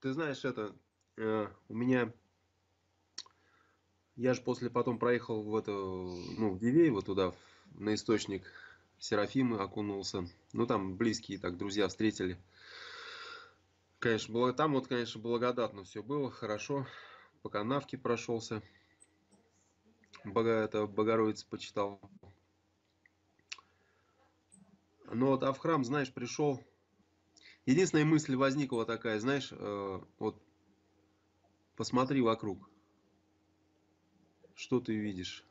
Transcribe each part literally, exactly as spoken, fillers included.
Ты знаешь, это, э, у меня, я же после потом проехал в это, ну, в Дивеево туда, в- на источник Серафимы окунулся. Ну, там близкие так друзья встретили. Конечно, было, там вот, конечно, благодатно все было, хорошо. По канавке прошелся, Бога, это, Богородица почитал. Но вот, а в храм, знаешь, пришел. Единственная мысль возникла такая, знаешь, э, вот посмотри вокруг, что ты видишь?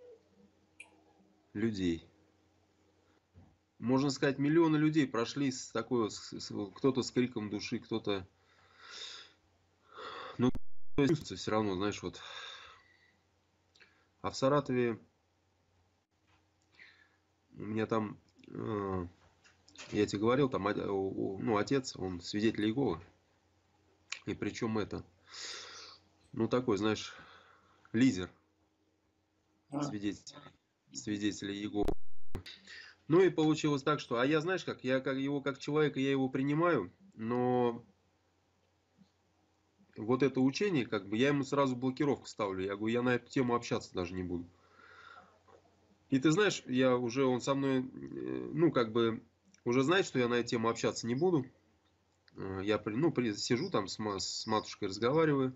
Людей. Можно сказать, миллионы людей прошли с такой, вот, с- с- кто-то с криком души, кто-то, ну, то есть все равно, знаешь, вот. А в Саратове у меня там, э, я тебе говорил, там, о- о- ну, отец, он свидетель Иеговы. И причем это, ну, такой, знаешь, лидер А, свидетель, свидетелей Иеговы. Ну и получилось так, что, а я, знаешь как, я как его как человека, я его принимаю, но вот это учение, как бы, я ему сразу блокировку ставлю. Я говорю, я на эту тему общаться даже не буду. И ты знаешь, я уже, он со мной, э, ну, как бы, уже знает, что я на эту тему общаться не буду. Э, Я, при- ну, при- сижу там с, ма- с матушкой, разговариваю.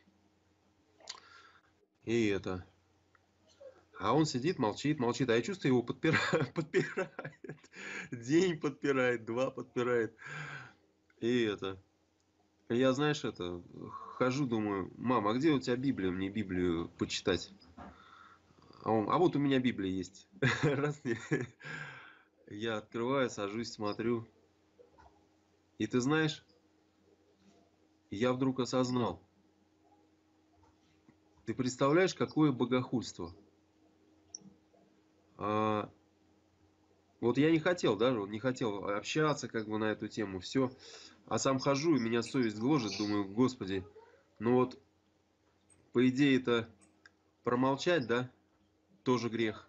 И это... А он сидит, молчит, молчит. А я чувствую, его подпирает, подпирает. День подпирает, два подпирает. И это... Я, знаешь, это... Хожу, думаю, мам, а где у тебя Библия? Мне Библию почитать. А, он, а вот у меня Библия есть. Раз мне... Я открываю, сажусь, смотрю. И ты знаешь, я вдруг осознал. Ты представляешь, какое богохульство? А, вот я не хотел даже, вот не хотел общаться как бы на эту тему, все. А сам хожу, и меня совесть гложет, думаю, господи, ну вот, по идее это промолчать, да, тоже грех.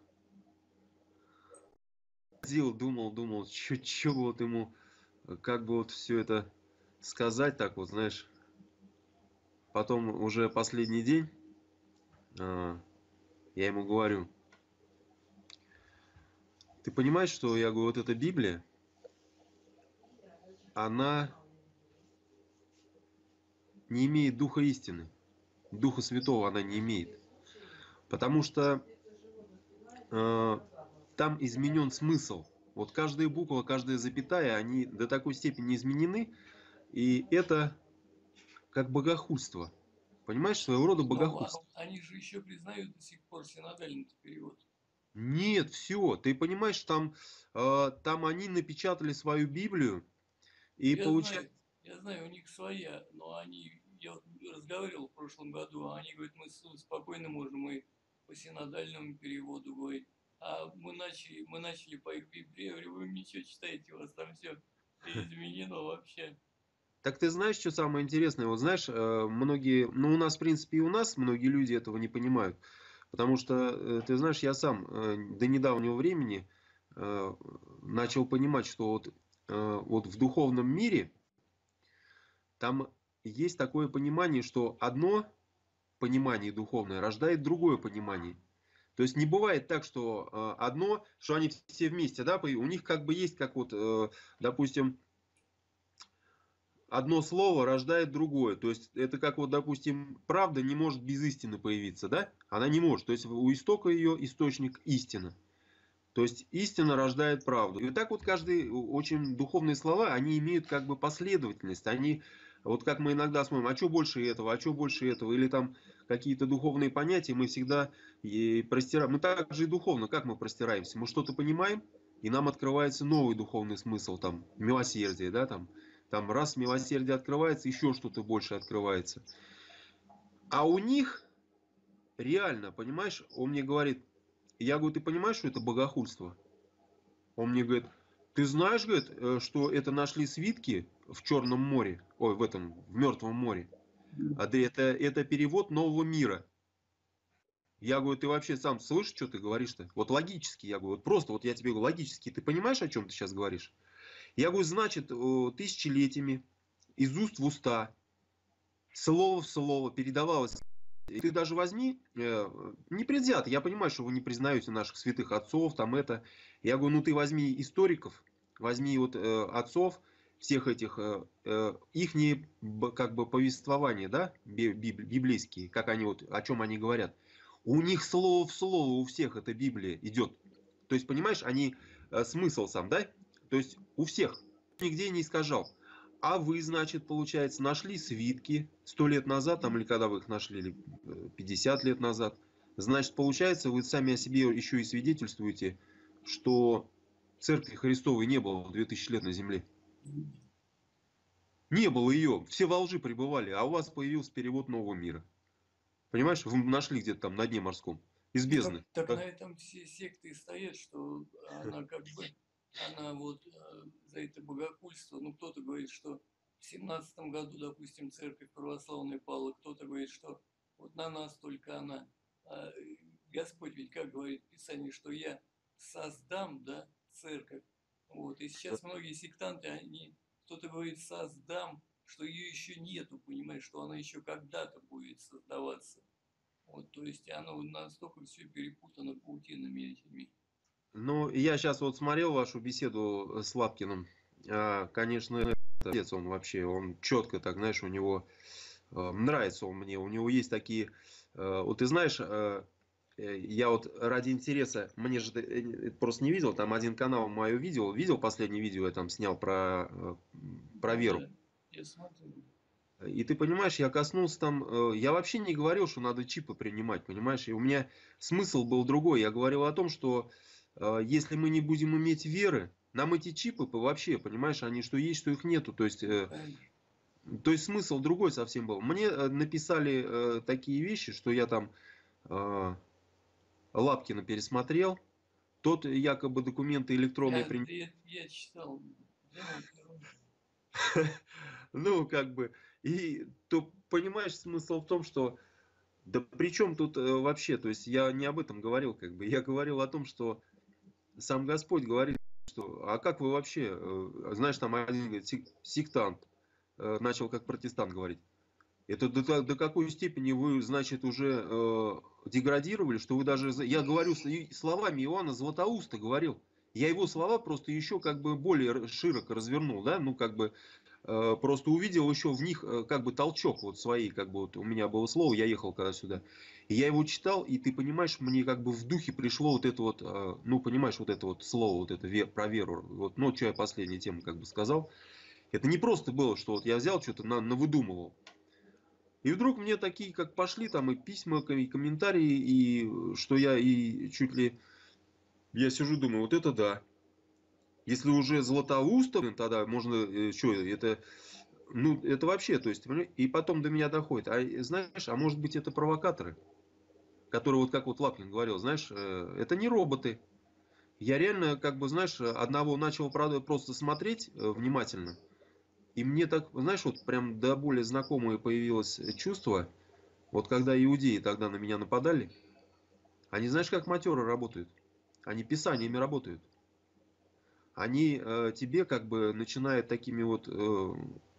Ходил, думал, думал, что бы вот ему, как бы вот все это сказать так вот, знаешь. Потом уже последний день, а, я ему говорю, ты понимаешь, что, я говорю, вот эта Библия, она не имеет духа истины. Духа Святого она не имеет. Потому что э, там изменен смысл. Вот каждая буква, каждая запятая, они до такой степени изменены. И это как богохульство. Понимаешь, своего рода ну, а- богохульство. они же еще признают до сих пор синодальный перевод. Нет, все. Ты понимаешь, там, э, там они напечатали свою Библию. И Я получается... знаю, я знаю, у них своя, но они, я вот разговаривал в прошлом году, а они говорят, мы с- спокойно можем и по синодальному переводу говорить. А мы начали, мы начали по их Библии, я говорю, вы ничего читаете, у вас там все изменено вообще. Так ты знаешь, что самое интересное? Вот знаешь, э, многие, ну у нас, в принципе, и у нас многие люди этого не понимают. Потому что, э, ты знаешь, я сам э, до недавнего времени э, начал понимать, что вот, э, вот в духовном мире там есть такое понимание, что одно понимание духовное рождает другое понимание. То есть не бывает так, что э, одно, что они все вместе, да, у них как бы есть, как вот, э, допустим, одно слово рождает другое. То есть это как вот, допустим, правда не может без истины появиться, да? Она не может. То есть у истока ее источник истина. То есть истина рождает правду. И вот так вот каждый, очень духовные слова, они имеют как бы последовательность. Они, вот как мы иногда смотрим, а что больше этого, а что больше этого, или там какие-то духовные понятия, мы всегда и простираем. Мы также и духовно, как мы простираемся? Мы что-то понимаем, и нам открывается новый духовный смысл, там, милосердие, да, там, там раз милосердие открывается, еще что-то больше открывается. А у них реально, понимаешь, он мне говорит, я говорю, ты понимаешь, что это богохульство? Он мне говорит, ты знаешь, говорит, э, что это нашли свитки в Черном море, ой, в этом, в Мертвом море. А да это, это перевод нового мира. Я говорю, ты вообще сам слышишь, что ты говоришь-то? Вот логически, я говорю, вот просто вот я тебе говорю, логически, ты понимаешь, о чем ты сейчас говоришь? Я говорю, значит, э, тысячелетиями, из уст в уста, слово в слово передавалось. И ты даже возьми, э, не предвзято, я понимаю, что вы не признаете наших святых отцов, там это. Я говорю, ну ты возьми историков, возьми вот э, отцов, всех этих, э, э, ихние б- как бы повествования, да, би- би- библейские, как они вот, о чем они говорят. У них слово в слово у всех эта Библия идет. То есть, понимаешь, они э, смысл сам, да? То есть у всех. Нигде не искажал. А вы, значит, получается, нашли свитки сто лет назад, там, или когда вы их нашли, или э, пятьдесят лет назад. Значит, получается, вы сами о себе еще и свидетельствуете, что Церкви Христовой не было две тысячи лет на земле. Не было ее. Все во лжи пребывали, а у вас появился перевод Нового мира. Понимаешь, вы нашли где-то там на дне морском. Из Ну, так, бездны. так на Да? этом все секты и стоят, что она как бы, она вот э, за это богохульство, ну кто-то говорит, что в семнадцатом году, допустим, церковь православная пала, кто-то говорит, что вот на нас только она. А Господь ведь как говорит в Писании, что я создам, да, церковь. Вот, и сейчас многие сектанты, они, кто-то говорит, создам, что ее еще нету, понимаешь, что она еще когда-то будет создаваться. Вот, то есть оно настолько все перепутано паутинами этими. Ну, я сейчас вот смотрел вашу беседу с Лапкиным. А, конечно, это отец он вообще, он четко так, знаешь, у него э, нравится он мне. У него есть такие, э, вот ты знаешь, э, э, я вот ради интереса, мне же ты, э, просто не видел, там один канал мое видео, видел последнее видео, я там снял про, э, про Ну веру. да, я смотрю. И ты понимаешь, я коснулся там, э, я вообще не говорил, что надо чипы принимать, понимаешь? И у меня смысл был другой. Я говорил о том, что э, если мы не будем иметь веры, нам эти чипы вообще, понимаешь, они что есть, что их нету. То есть, Ну, э, конечно. то есть смысл другой совсем был. Мне э, написали э, такие вещи, что я там э, Лапкина пересмотрел. Тот якобы документы электронные Я, принес. я, я читал, думал, Ну, как бы, и то понимаешь, смысл в том, что да при чем тут э, вообще, то есть я не об этом говорил, как бы, я говорил о том, что сам Господь говорит, что, а как вы вообще, э, знаешь, там один говорит, сек- сектант, э, начал как протестант говорить. Это до, та- до какой степени вы, значит, уже э, деградировали, что вы даже, за- я говорю с- и словами Иоанна Златоуста говорил, я его слова просто еще как бы более р- широко развернул, да, ну как бы э, просто увидел еще в них э, как бы толчок вот своей, как бы вот у меня было слово, я ехал когда сюда, и я его читал, и ты понимаешь, мне как бы в духе пришло вот это вот, э, ну понимаешь, вот это вот слово, вот это ве- про веру, вот, ну что я последнюю тему как бы сказал, это не просто было, что вот я взял что-то на, навыдумывал. И вдруг мне такие, как пошли там и письма, и комментарии, и что я и чуть ли... Я сижу, думаю, вот это да. Если уже Златоуста, блин, тогда можно... э, Что это... Ну, это вообще, то есть... И потом до меня доходит. А знаешь, а может быть это провокаторы? Которые, вот как вот Лапкин говорил, знаешь, э, это не роботы. Я реально, как бы, знаешь, одного начал, правда, просто смотреть э, внимательно. И мне так, знаешь, вот прям до более знакомое появилось чувство. Вот когда иудеи тогда на меня нападали, они знаешь, как матеры работают? Они писаниями работают. Они э, тебе как бы начинают такими вот э,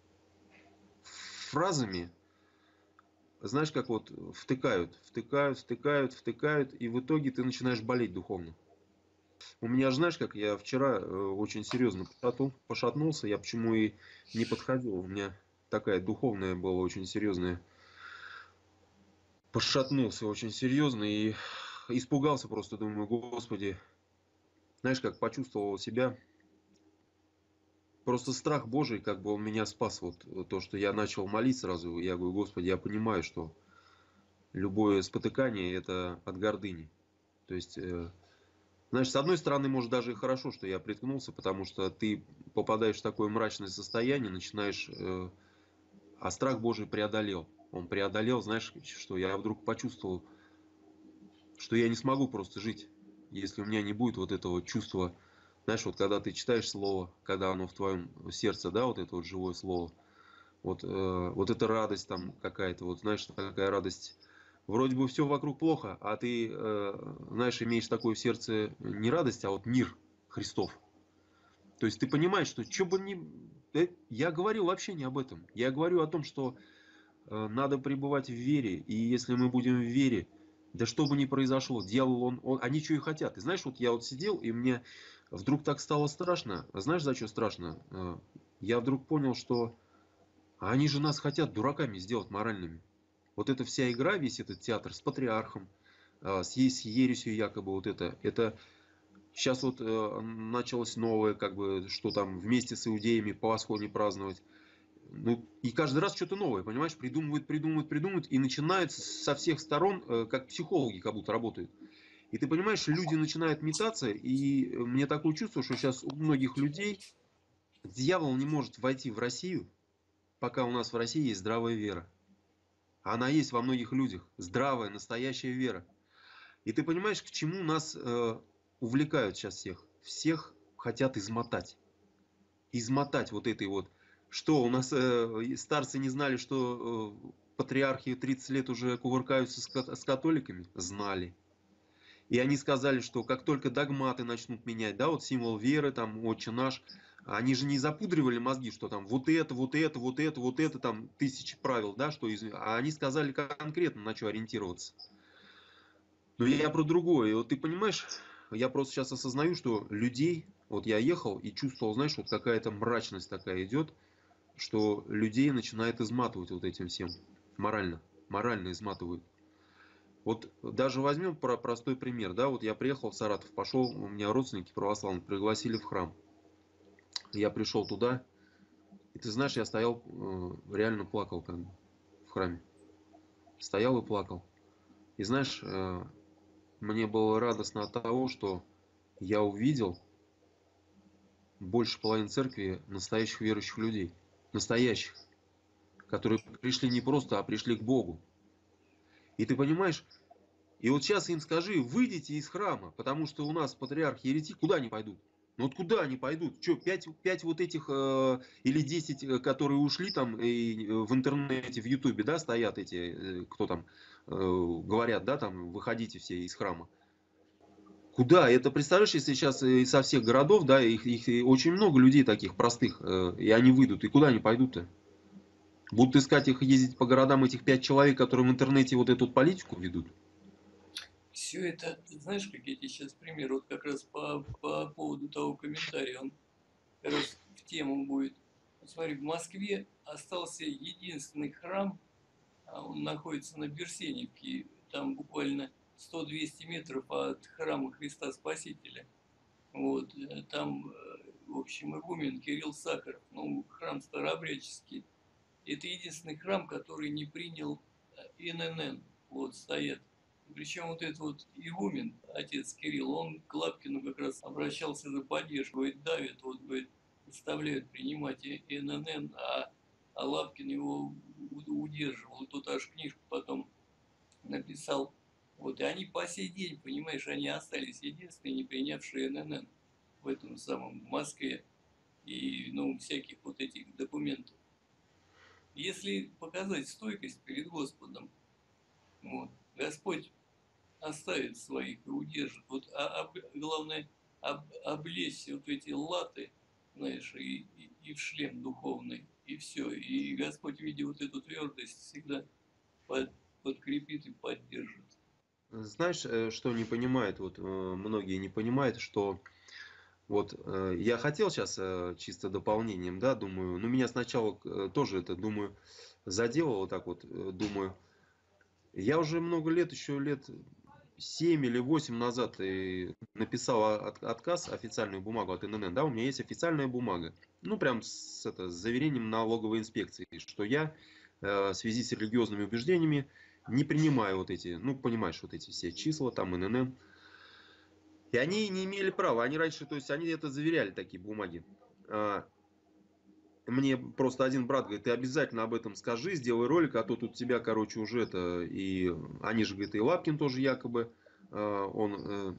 фразами, знаешь, как вот втыкают, втыкают, втыкают, втыкают, и в итоге ты начинаешь болеть духовно. У меня же, знаешь, как я вчера э, очень серьезно пошатнул, пошатнулся, я почему и не подходил. У меня такая духовная была очень серьезная. Пошатнулся очень серьезно и испугался просто, думаю, Господи, знаешь, как почувствовал себя. Просто страх Божий, как бы он меня спас. Вот то, что я начал молить сразу. Я говорю, Господи, я понимаю, что любое спотыкание это от гордыни. То есть, э, знаешь, с одной стороны, может даже и хорошо, что я приткнулся, потому что ты попадаешь в такое мрачное состояние, начинаешь... Э, а страх Божий преодолел. Он преодолел, знаешь, что я вдруг почувствовал, что я не смогу просто жить, если у меня не будет вот этого чувства. Знаешь, вот когда ты читаешь слово, когда оно в твоем сердце, да, вот это вот живое слово, вот, э, вот эта радость там какая-то, вот знаешь, такая радость. Вроде бы все вокруг плохо, а ты, э, знаешь, имеешь такое в сердце не радость, а вот мир Христов. То есть ты понимаешь, что что бы ни... э, Я говорил вообще не об этом. Я говорю о том, что э, надо пребывать в вере. И если мы будем в вере, да что бы ни произошло, дьявол, он, он, они что и хотят. И знаешь, вот я вот сидел, и мне вдруг так стало страшно. Знаешь, за что страшно? Э, Я вдруг понял, что они же нас хотят дураками сделать моральными. Вот эта вся игра, весь этот театр с патриархом, э, с, е- с ересью якобы вот это, это сейчас вот э, началось новое, как бы, что там вместе с иудеями Пасху не праздновать. Ну, и каждый раз что-то новое, понимаешь, придумывают, придумывают, придумывают, и начинают со всех сторон, э, как психологи как будто работают. И ты понимаешь, люди начинают метаться, и мне такое чувство, что сейчас у многих людей дьявол не может войти в Россию, пока у нас в России есть здравая вера. А она есть во многих людях. Здравая, настоящая вера. И ты понимаешь, к чему нас э, увлекают сейчас всех? Всех хотят измотать. Измотать вот этой вот. Что, у нас э, старцы не знали, что э, патриархи тридцать лет уже кувыркаются с, кат- с католиками? Знали. И они сказали, что как только догматы начнут менять, да, вот символ веры, там, отче наш, они же не запудривали мозги, что там вот это, вот это, вот это, вот это, там, тысячи правил, да, что из... А они сказали конкретно, на что ориентироваться. Но я про другое. И вот ты понимаешь, я просто сейчас осознаю, что людей, вот я ехал и чувствовал, знаешь, вот какая-то мрачность такая идет, что людей начинает изматывать вот этим всем. Морально. Морально изматывают. Вот даже возьмем про простой пример, да, вот я приехал в Саратов, пошел, у меня родственники православные пригласили в храм. Я пришел туда, и ты знаешь, я стоял, э, реально плакал как бы в храме. Стоял и плакал. И знаешь, э, мне было радостно от того, что я увидел больше половины церкви настоящих верующих людей. Настоящих. Которые пришли не просто, а пришли к Богу. И ты понимаешь, и вот сейчас им скажи, выйдите из храма, потому что у нас патриарх еретик, куда они пойдут? Ну вот куда они пойдут? Что, пять, пять вот этих э, или десять, э, которые ушли там и э, в интернете, в ютубе, да, стоят эти, э, кто там, э, говорят, да, там, выходите все из храма. Куда? Это, представляешь, если сейчас э, со всех городов, да, их, их и очень много людей таких простых, э, и они выйдут, и куда они пойдут-то? Будут искать их, ездить по городам, этих пять человек, которые в интернете вот эту политику ведут? Все это, ты знаешь, как я тебе сейчас пример, вот как раз по, по поводу того комментария, он как раз в тему будет. Вот смотри, в Москве остался единственный храм, а он находится на Берсеневке, там буквально сто-двести метров от храма Христа Спасителя. Вот, э, там, э, в общем, игумен Кирилл Сахаров, ну, храм старообрядческий. Это единственный храм, который не принял эн эн эн, вот, стоят. Причем вот этот вот игумен, отец Кирилл, он к Лапкину как раз обращался за поддержку, говорит, давит, вот, говорит, заставляют принимать эн эн эн, а, а Лапкин его удерживал, и тот аж книжку потом написал. Вот, и они по сей день, понимаешь, они остались единственные, не принявшие эн эн эн в этом самом Москве и, ну, всяких вот этих документов. Если показать стойкость перед Господом, вот, Господь оставит своих и удержит. Вот, а, а главное, об, облезть вот эти латы, знаешь, и, и, и в шлем духовный, и все. И Господь, видя вот эту твердость, всегда под, подкрепит и поддержит. Знаешь, э, что не понимают, вот э, многие не понимают, что вот э, я хотел сейчас э, чисто дополнением, да, думаю, ну меня сначала э, тоже это, думаю, задело вот так вот, э, думаю, я уже много лет, еще лет семь или восемь назад и написал от- отказ, официальную бумагу от эн эн эн, да, у меня есть официальная бумага, ну прям с, это, с заверением налоговой инспекции, что я э, в связи с религиозными убеждениями не принимаю вот эти, ну понимаешь, вот эти все числа, там эн эн эн. И они не имели права, они раньше, то есть они это заверяли, такие бумаги. А, Мне просто один брат говорит, ты обязательно об этом скажи, сделай ролик, а то тут тебя, короче, уже это, и они же, говорит, и Лапкин тоже якобы, а, он э,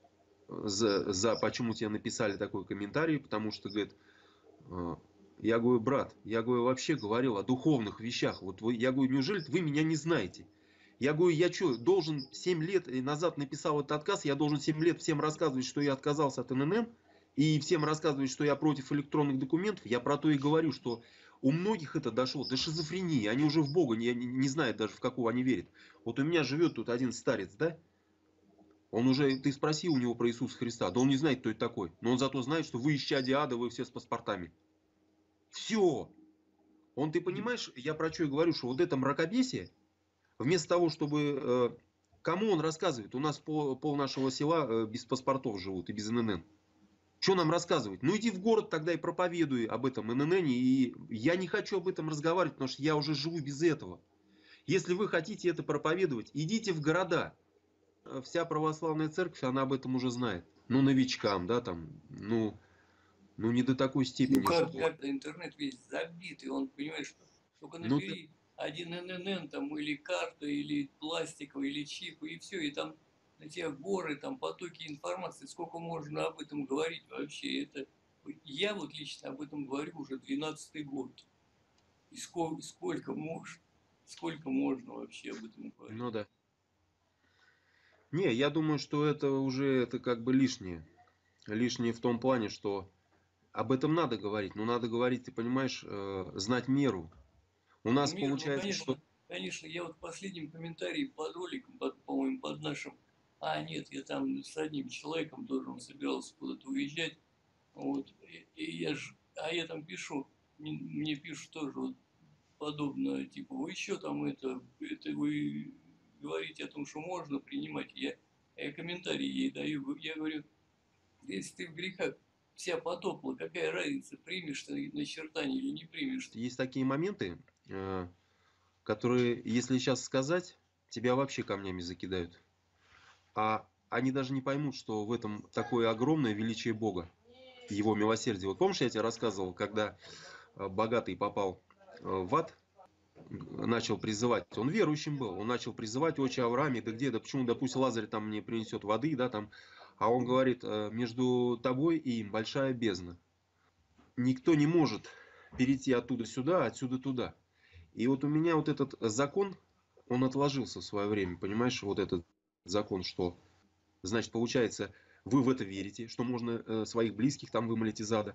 за, за, почему тебе написали такой комментарий, потому что, говорит, э, я говорю, брат, я говорю, вообще говорил о духовных вещах, вот вы, я говорю, неужели вы меня не знаете? Я говорю, я что, должен семь лет назад написал этот отказ, я должен семь лет всем рассказывать, что я отказался от эн эн эн, и всем рассказывать, что я против электронных документов. Я про то и говорю, что У многих это дошло до шизофрении. Они уже в Бога не, не, не знают даже, в какого они верят. Вот у меня живет тут один старец, да? Он уже, ты спроси у него про Иисуса Христа, да он не знает, кто это такой. Но он зато знает, что вы исчадие ада, вы все с паспортами. Все. Он, ты понимаешь, я про что и говорю, что вот это мракобесие, вместо того, чтобы... Э, кому он рассказывает? У нас пол, пол нашего села э, без паспортов живут и без эн эн эн. Что нам рассказывать? Ну иди в город тогда и проповедуй об этом эн эн эне. И я не хочу об этом разговаривать, потому что я уже живу без этого. Если вы хотите это проповедовать, идите в города. Вся православная церковь, она об этом уже знает. Ну, новичкам, да, там, ну, ну не до такой степени. Ну как, что... как интернет весь забит, и он, понимаешь, что только набери ну, ты... один эн эн эн там, или карту, или пластиковый, или чип, и все, и там на тебя горы, там потоки информации, сколько можно об этом говорить вообще, это... Я вот лично об этом говорю уже двенадцатый год. И сколько, и сколько можно, сколько можно вообще об этом говорить. Ну да. Не, я думаю, что это уже это как бы лишнее. Лишнее в том плане, что об этом надо говорить. Но надо говорить, ты понимаешь, э, знать меру. У нас Меру, получается, ну, конечно, что... Конечно, я вот в последнем комментарии под роликом, под, по-моему, под нашим... А, нет, я там с одним человеком тоже, он собирался куда-то уезжать. Вот, и, и я ж... А я там пишу, мне, мне пишут тоже вот подобное, типа, вы еще там это, это вы говорите о том, что можно принимать. Я, я комментарии ей даю, я говорю, если ты в грехах вся потопла, какая разница, примешь ты начертание или не примешь. Есть такие моменты, э, которые, если сейчас сказать, тебя вообще камнями закидают. А они даже не поймут, что в этом такое огромное величие Бога, Его милосердие. Вот помнишь, я тебе рассказывал, когда богатый попал в ад, начал призывать, он верующим был, он начал призывать: отче Аврааме, да где, да почему, да пусть Лазарь там мне принесет воды, да, там. А он говорит: между тобой и им большая бездна. Никто не может перейти оттуда сюда, отсюда туда. И вот у меня вот этот закон, он отложился в свое время, понимаешь, вот этот закон, что, значит, получается, вы в это верите, что можно своих близких там вымолить из ада.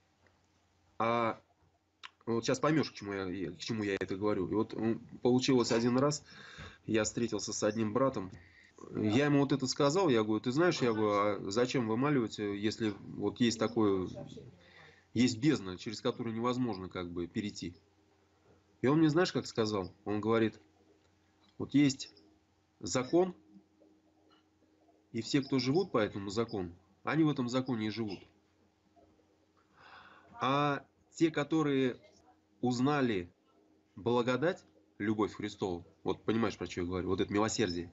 А вот сейчас поймешь, к чему я, к чему я это говорю. И вот получилось один раз, я встретился с одним братом, я ему вот это сказал, я говорю: ты знаешь, я говорю, а зачем вымаливать, если вот есть такое, есть бездна, через которую невозможно как бы перейти. И он мне, знаешь, как сказал? Он говорит: вот есть закон, и все, кто живут по этому закону, они в этом законе и живут. А те, которые узнали благодать, любовь Христову, вот понимаешь, про что я говорю, вот это милосердие,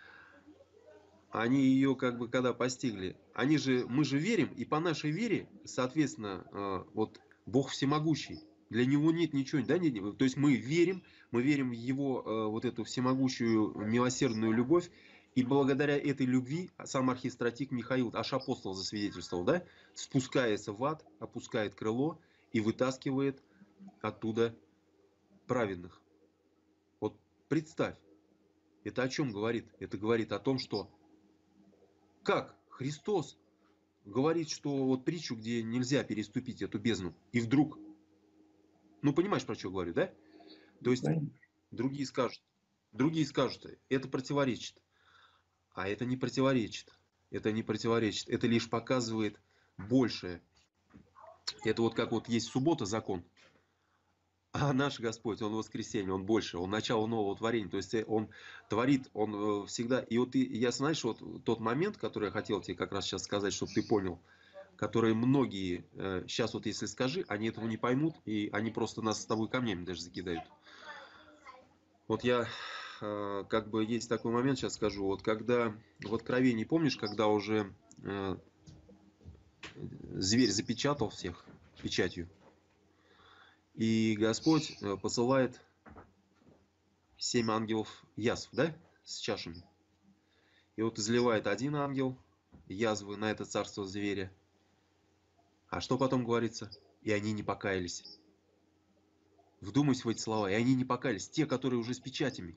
они ее как бы когда постигли, они же, мы же верим, и по нашей вере, соответственно, вот Бог всемогущий, для Него нет ничего, да, нет, то есть мы верим, мы верим в Его вот эту всемогущую милосердную любовь, и благодаря этой любви сам архистратик Михаил, аж апостол засвидетельствовал, да, спускается в ад, опускает крыло и вытаскивает оттуда праведных. Вот представь, это о чем говорит? Это говорит о том, что как Христос говорит, что вот притчу, где нельзя переступить эту бездну, и вдруг, ну понимаешь, про что говорю, да? То есть другие скажут, другие скажут, это противоречит. А это не противоречит. Это не противоречит. Это лишь показывает большее. Это вот как вот есть суббота закон. А наш Господь, Он воскресенье, Он больше, Он начало нового творения. То есть Он творит, Он всегда... И вот ты, я, знаешь, вот тот момент, который я хотел тебе как раз сейчас сказать, чтобы ты понял, который многие сейчас вот если скажи, они этого не поймут, и они просто нас с тобой камнями даже закидают. Вот я... как бы есть такой момент, сейчас скажу, вот когда в Откровении, помнишь, когда уже э, зверь запечатал всех печатью, и Господь посылает семь ангелов язв, да, с чашами, и вот изливает один ангел язвы на это царство зверя, а что потом говорится? И они не покаялись. Вдумайся в эти слова, и они не покаялись, те, которые уже с печатями.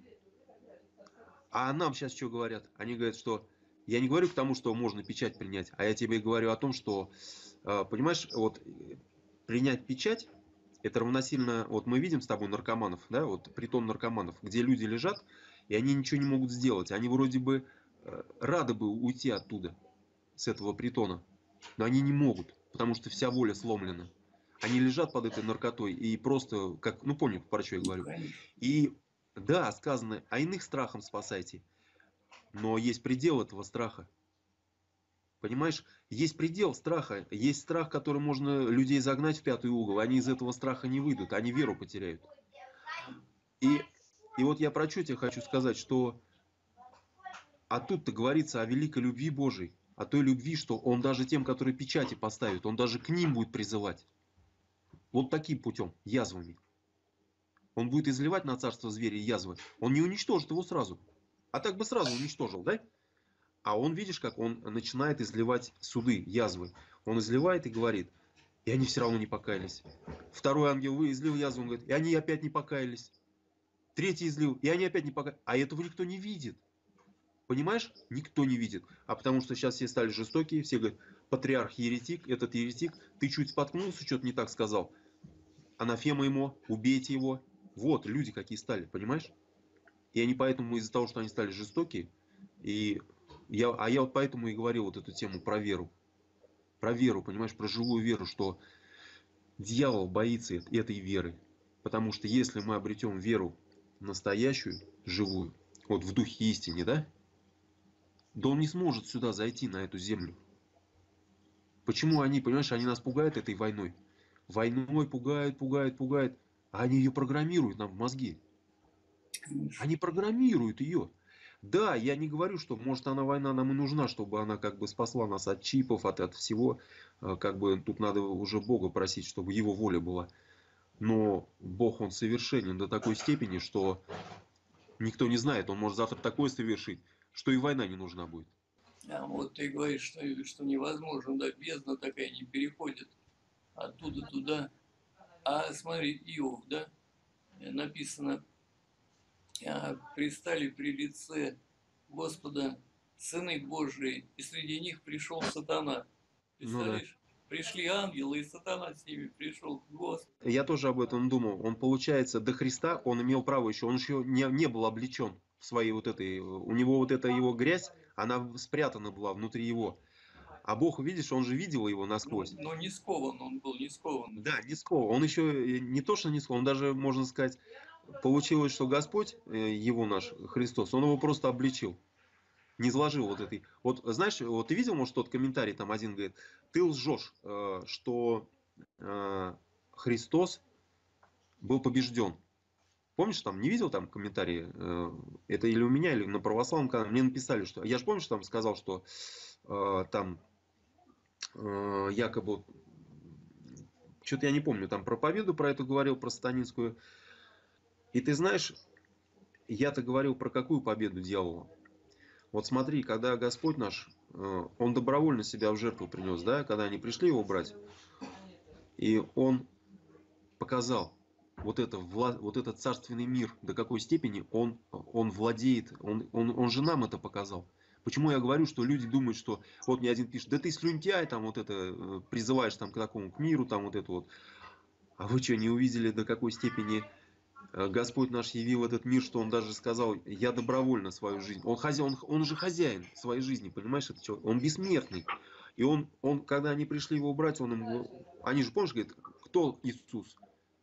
А нам сейчас что говорят? Они говорят, что... Я не говорю к тому, что можно печать принять, а я тебе говорю о том, что, понимаешь, вот принять печать, Это равносильно, вот мы видим с тобой наркоманов, да, вот притон наркоманов, где люди лежат, и они ничего не могут сделать. Они вроде бы э, рады бы уйти оттуда, с этого притона, но они не могут, потому что вся воля сломлена. Они лежат под этой наркотой и просто, как, ну помню, про что я Ну, говорю. конечно. И да, сказано, а иных страхом спасайте. Но есть предел этого страха. Понимаешь, есть предел страха. Есть страх, который можно людей загнать в пятый угол. Они из этого страха не выйдут, они веру потеряют. И, и вот я про что тебе хочу сказать, что а тут-то говорится о великой любви Божией. О той любви, что Он даже тем, которые печати поставит, Он даже к ним будет призывать. Вот таким путем, язвами. Он будет изливать на царство зверя язвы. Он не уничтожит его сразу. А так бы сразу уничтожил, да? А он, видишь, как он начинает изливать суды, язвы. Он изливает и говорит, и они все равно не покаялись. Второй ангел вы излил язву, он говорит, и они опять не покаялись. Третий излил, и они опять не покаялись. А этого никто не видит. Понимаешь? Никто не видит. А потому что сейчас все стали жестокие, все говорят, патриарх еретик, этот еретик, ты чуть споткнулся, что-то не так сказал. Анафема ему, убейте его. Вот, люди какие стали, понимаешь? И они поэтому, из-за того, что они стали жестокие, и я, а я вот поэтому и говорил вот эту тему про веру. Про веру, понимаешь, про живую веру, что дьявол боится этой веры. Потому что если мы обретем веру настоящую, живую, вот в духе истине, да, да он не сможет сюда зайти, на эту землю. Почему они, понимаешь, они нас пугают этой войной? Войной пугают, пугают, пугают. А они ее программируют нам в мозги. Они программируют ее. Да, я не говорю, что может она война нам и нужна, чтобы она как бы спасла нас от чипов, от, от всего. Как бы тут надо уже Бога просить, чтобы его воля была. Но Бог, он совершенен до такой степени, что никто не знает. Он может завтра такое совершить, что и война не нужна будет. А вот ты говоришь, что, что невозможно, да, бездна такая не переходит оттуда туда. А смотри, Иов, да, написано, пристали при лице Господа сыны Божии, и среди них пришел сатана. Представляешь? Ну, да. Пришли ангелы, и сатана с ними пришел. Господь. Я тоже об этом думал. Он, получается, до Христа он имел право еще, он еще не, не был облечен в своей вот этой, у него вот эта его грязь, она спрятана была внутри его. А Бог, видишь, он же видел его насквозь. Ну, но не скован, он был не скован. Да, не скован. Он еще не то, что не скован, он даже, можно сказать, получилось, что Господь, его наш Христос, он его просто обличил. Не изложил вот этой. Вот знаешь, вот ты видел, может, тот комментарий, там один говорит, ты лжешь, что Христос был побежден. Помнишь, там, не видел там комментарии? Это или у меня, или на православном канале. Мне написали, что... Я же помнишь, там сказал, что там якобы... Что-то я не помню, там про победу про это говорил, про сатанинскую. И ты знаешь, я-то говорил про какую победу дьявола? Вот смотри, когда Господь наш, Он добровольно себя в жертву принес, да, когда они пришли его брать, и Он показал вот, это, вот этот царственный мир, до какой степени Он, он владеет, он, он, он же нам это показал. Почему я говорю, что люди думают, что вот мне один пишет, да ты слюнтяй, там вот это, призываешь там к такому, к миру, там вот это вот. А вы что, не увидели, до какой степени Господь наш явил этот мир, что Он даже сказал, я добровольно свою жизнь. Он, хозяин, он, он же хозяин своей жизни, понимаешь? Это человек, он бессмертный. И он, он, когда они пришли его брать, он им, они же, помнишь, говорит, кто Иисус?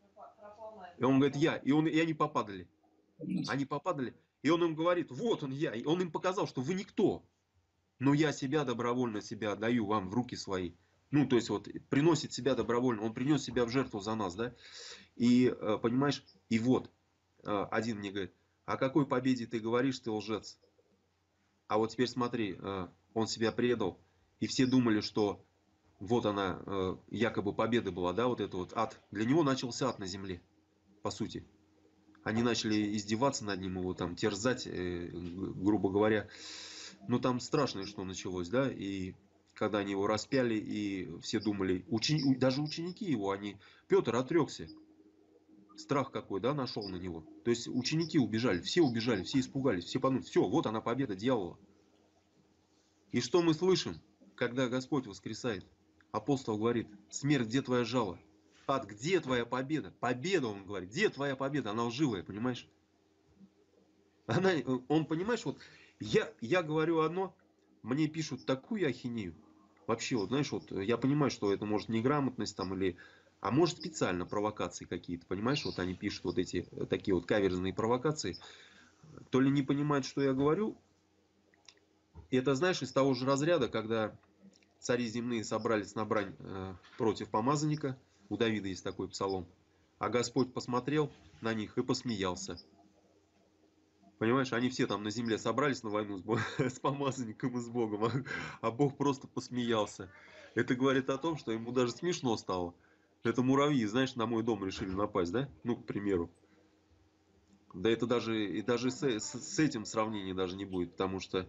И он говорит, я. И, он, и они попадали. Они попадали. И он им говорит, вот он я. И он им показал, что вы никто. Но я себя добровольно себя отдаю вам в руки свои. Ну, то есть, вот, приносит себя добровольно. Он принес себя в жертву за нас, да? И, понимаешь, и вот, один мне говорит, о какой победе ты говоришь, ты лжец. А вот теперь смотри, он себя предал. И все думали, что вот она, якобы победа была, да, вот это вот ад. Для него начался ад на земле, по сути. Они начали издеваться над ним, его там терзать, грубо говоря. Ну, там страшное, что началось, да, и когда они его распяли, и все думали, учени... даже ученики его, они, Петр отрекся. Страх какой, да, нашел на него. То есть ученики убежали, все убежали, все испугались, все подумали, все, вот она победа дьявола. И что мы слышим, когда Господь воскресает? Апостол говорит, смерть, где твоя жало? Ад, где твоя победа? Победа, он говорит, где твоя победа? Она лживая, понимаешь? Она, он, понимаешь, вот я, я говорю одно, мне пишут такую ахинею. Вообще, вот, знаешь, вот я понимаю, что это может неграмотность там или... А может специально провокации какие-то, понимаешь? Вот они пишут вот эти э, такие вот каверзные провокации. То ли не понимают, что я говорю. И это, знаешь, из того же разряда, когда цари земные собрались на брань э, против помазанника. У Давида есть такой псалом. А Господь посмотрел на них и посмеялся. Понимаешь, они все там на земле собрались на войну с, Бог, с помазанником и с Богом, а, а Бог просто посмеялся. Это говорит о том, что ему даже смешно стало. Это муравьи, знаешь, на мой дом решили напасть, да? Ну, к примеру. Да это даже, и даже с, с, с этим сравнения даже не будет, потому что...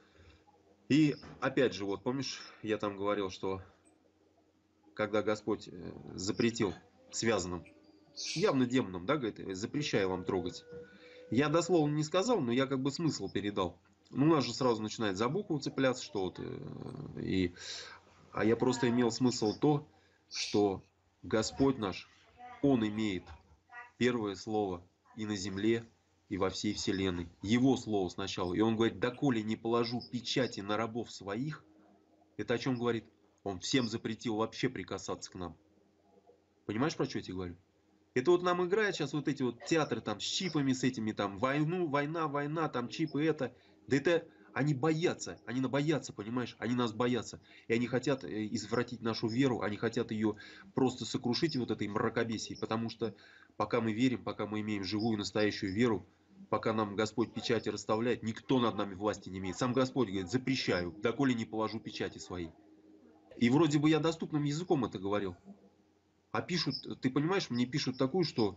И опять же, вот помнишь, я там говорил, что когда Господь э, запретил связанным, явно демоном, да, говорит, запрещаю вам трогать. Я дословно не сказал, но я как бы смысл передал. Ну, у нас же сразу начинает за букву цепляться что-то. И... А я просто имел смысл то, что Господь наш, Он имеет первое слово и на земле, и во всей вселенной. Его слово сначала. И Он говорит, доколе не положу печати на рабов своих, это о чем говорит? Он всем запретил вообще прикасаться к нам. Понимаешь, про что я тебе говорю? Это вот нам играют сейчас вот эти вот театры там с чипами, с этими там войну, война, война, там чипы это. Да это они боятся, они боятся, понимаешь? Они нас боятся. И они хотят э, извратить нашу веру, они хотят ее просто сокрушить вот этой мракобесией. Потому что пока мы верим, пока мы имеем живую настоящую веру, пока нам Господь печати расставляет, никто над нами власти не имеет. Сам Господь говорит, запрещаю, доколе не положу печати свои. И вроде бы я доступным языком это говорил. А пишут, ты понимаешь, мне пишут такую, что,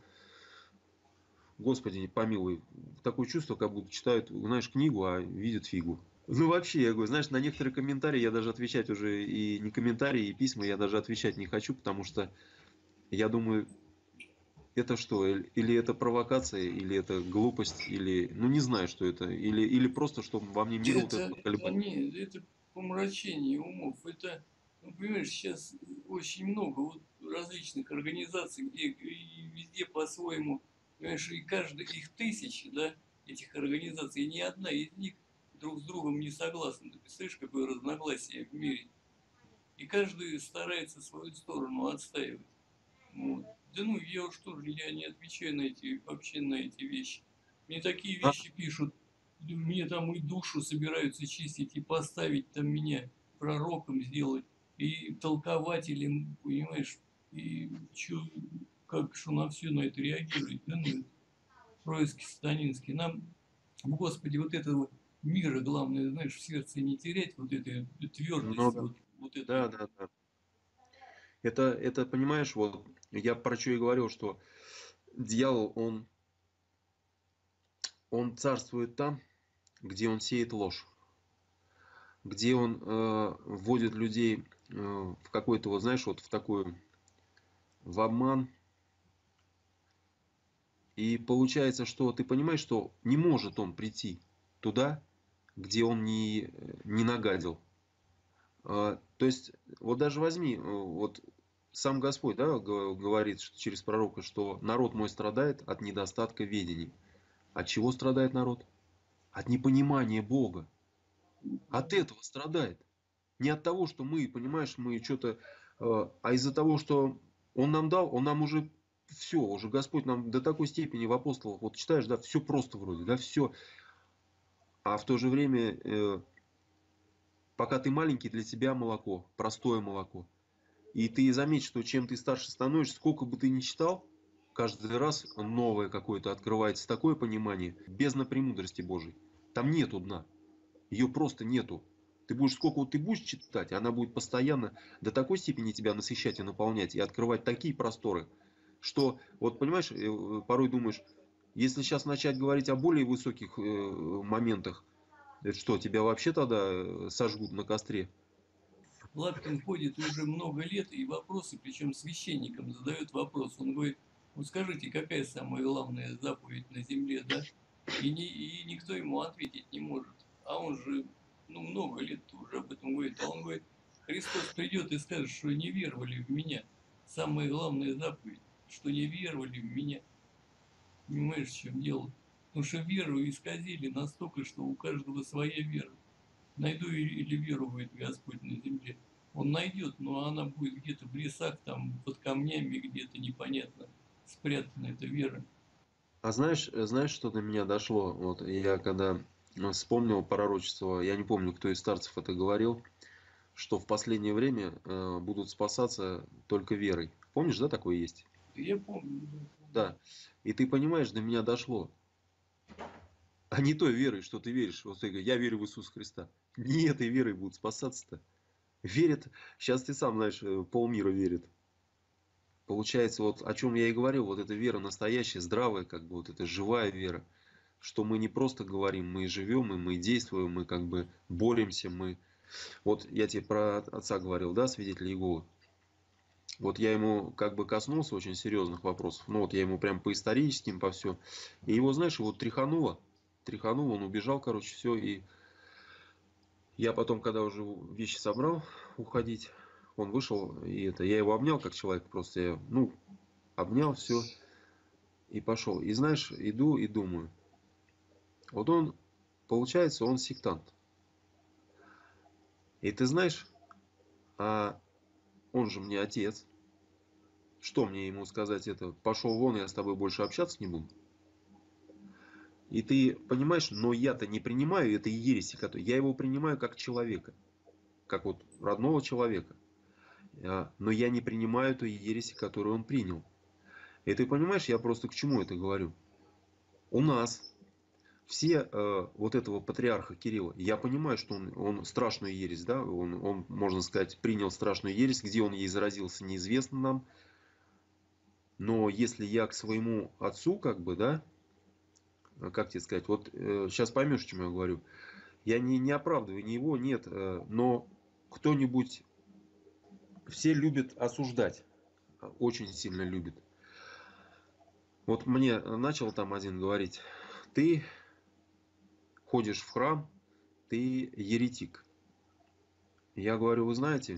Господи, помилуй, такое чувство, как будто читают, знаешь, книгу, а видят фигу. Ну вообще, я говорю, знаешь, на некоторые комментарии я даже отвечать уже, и не комментарии, и письма я даже отвечать не хочу, потому что я думаю, это что, или это провокация, или это глупость, или, ну не знаю, что это, или, или просто, чтобы во мне мир вот Это, этот это поколебать. не, это помрачение умов. Это, ну, понимаешь, сейчас очень много вот различных организаций, где и везде по-своему, понимаешь, и каждый их тысячи, да, этих организаций, и ни одна из них друг с другом не согласна. Ты представляешь, какое разногласие в мире? И каждый старается свою сторону отстаивать. Вот. Да ну, я уж тоже, я не отвечаю на эти, вообще на эти вещи. Мне такие А, вещи пишут, мне там и душу собираются чистить, и поставить там меня пророком сделать, и толкователем, понимаешь, и чё, как что на все на это реагировать, да ну, происки сатанинские. Нам, Господи, вот этого мира, главное, знаешь, в сердце не терять, вот этой ну твердости, да, вот, вот да, этой. да, да. Это, это, понимаешь, вот я про что и говорил, что дьявол, он, он царствует там, где он сеет ложь, где он э, вводит людей э, в какой-то, вот знаешь, вот в такую, в обман. И получается, что ты понимаешь, что не может он прийти туда, где он не, не нагадил. А, то есть, вот даже возьми, э, вот сам Господь, да, г- говорит что через пророка, что народ мой страдает от недостатка ведений. От чего страдает народ? От непонимания Бога. От этого страдает. Не от того, что мы, понимаешь, мы что-то... э, А из-за того, что Он нам дал, Он нам уже все, уже Господь нам до такой степени в апостолах, вот читаешь, да, все просто вроде, да, все. А в то же время, э, пока ты маленький, для тебя молоко, простое молоко. И ты заметь, что чем ты старше становишься, сколько бы ты ни читал, каждый раз новое какое-то открывается такое понимание, бездна премудрости Божией. Там нету дна. Ее просто нету. Ты будешь, сколько вот ты будешь читать, она будет постоянно до такой степени тебя насыщать и наполнять, и открывать такие просторы, что, вот понимаешь, э, порой думаешь, если сейчас начать говорить о более высоких э, моментах, это что, тебя вообще тогда э, сожгут на костре? Лапкин ходит уже много лет, и вопросы, причем священникам задает вопрос. Он говорит, вот скажите, какая самая главная заповедь на земле, да? И, не, и никто ему ответить не может. А он же, ну, много лет уже об этом говорит. А он говорит, Христос придет и скажет, что не веровали в меня. самая главная заповедь, что не веровали в меня. Понимаешь, в чем дело? Потому что веру исказили настолько, что у каждого своя вера. Найду или веру будет Господь на земле. Он найдет, но она будет где-то в лесах, там, под камнями, где-то непонятно спрятана эта вера. А знаешь, э, знаешь, что до меня дошло? Вот я когда э, вспомнил пророчество, я не помню, кто из старцев это говорил, что в последнее время э, будут спасаться только верой. Помнишь, да, такое есть? Я помню, да, помню. Да. И ты понимаешь, до меня дошло. А не той верой, что ты веришь. Вот ты говоришь, я верю в Иисуса Христа. Не этой верой будут спасаться-то. Верят, сейчас ты сам знаешь, э, полмира верит. Получается, вот о чем я и говорил, вот эта вера настоящая, здравая, как бы вот эта живая вера. Что мы не просто говорим, мы и живем, и мы действуем, мы как бы боремся, мы... Вот я тебе про отца говорил, да, свидетеля Иеговы. Вот я ему как бы коснулся очень серьезных вопросов. Ну вот я ему прям по историческим, по все. И его, знаешь, его тряхануло. Тряхануло, он убежал, короче, все. И я потом, когда уже вещи собрал уходить, он вышел, и это, я его обнял как человек, просто я, ну, обнял все и пошел. И знаешь, иду и думаю, вот он, получается, он сектант. И ты знаешь, а он же мне отец. Что мне ему сказать это? Пошел вон, я с тобой больше общаться не буду. И ты понимаешь, но я-то не принимаю этой ереси, которую я его принимаю как человека, как вот родного человека. А, Но я не принимаю той ереси, которую он принял. И ты понимаешь, я просто к чему это говорю? У нас все э, вот этого патриарха Кирилла, я понимаю, что он, он страшную ересь, да, он, он, можно сказать, принял страшную ересь, где он ей заразился, неизвестно нам. Но если я к своему отцу, как бы, да, как тебе сказать, вот э, сейчас поймешь, о чем я говорю. Я не, не оправдываю ни его, нет, э, но кто-нибудь, все любят осуждать, очень сильно любят. Вот мне начал там один говорить, ты ходишь в храм, ты еретик. Я говорю, вы знаете,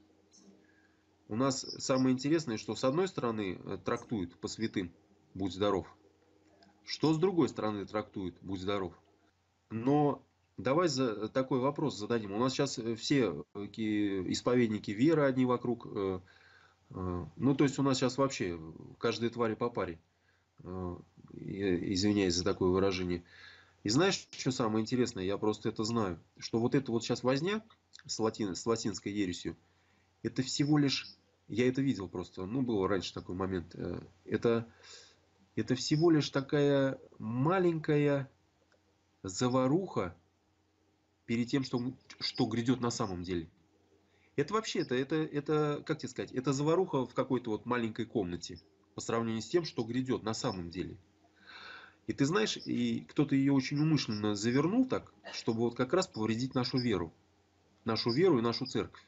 у нас самое интересное, что с одной стороны э, трактуют по святым, будь здоров, что с другой стороны трактуют, будь здоров. Но давай за такой вопрос зададим. У нас сейчас все исповедники веры одни вокруг. э, э, Ну, то есть у нас сейчас вообще каждой твари по паре. Э, и- Извиняюсь за такое выражение. И знаешь, что самое интересное? Я просто это знаю. Что вот эта вот сейчас возня с, латин, с латинской ересью, это всего лишь... Я это видел просто. Ну, был раньше такой момент. э, Это, это всего лишь такая маленькая заваруха перед тем, что, что грядет на самом деле. Это вообще, это, это, это, как тебе сказать, это заваруха в какой-то вот маленькой комнате по сравнению с тем, что грядет на самом деле. И ты знаешь, и кто-то ее очень умышленно завернул так, чтобы вот как раз повредить нашу веру. Нашу веру и нашу церковь.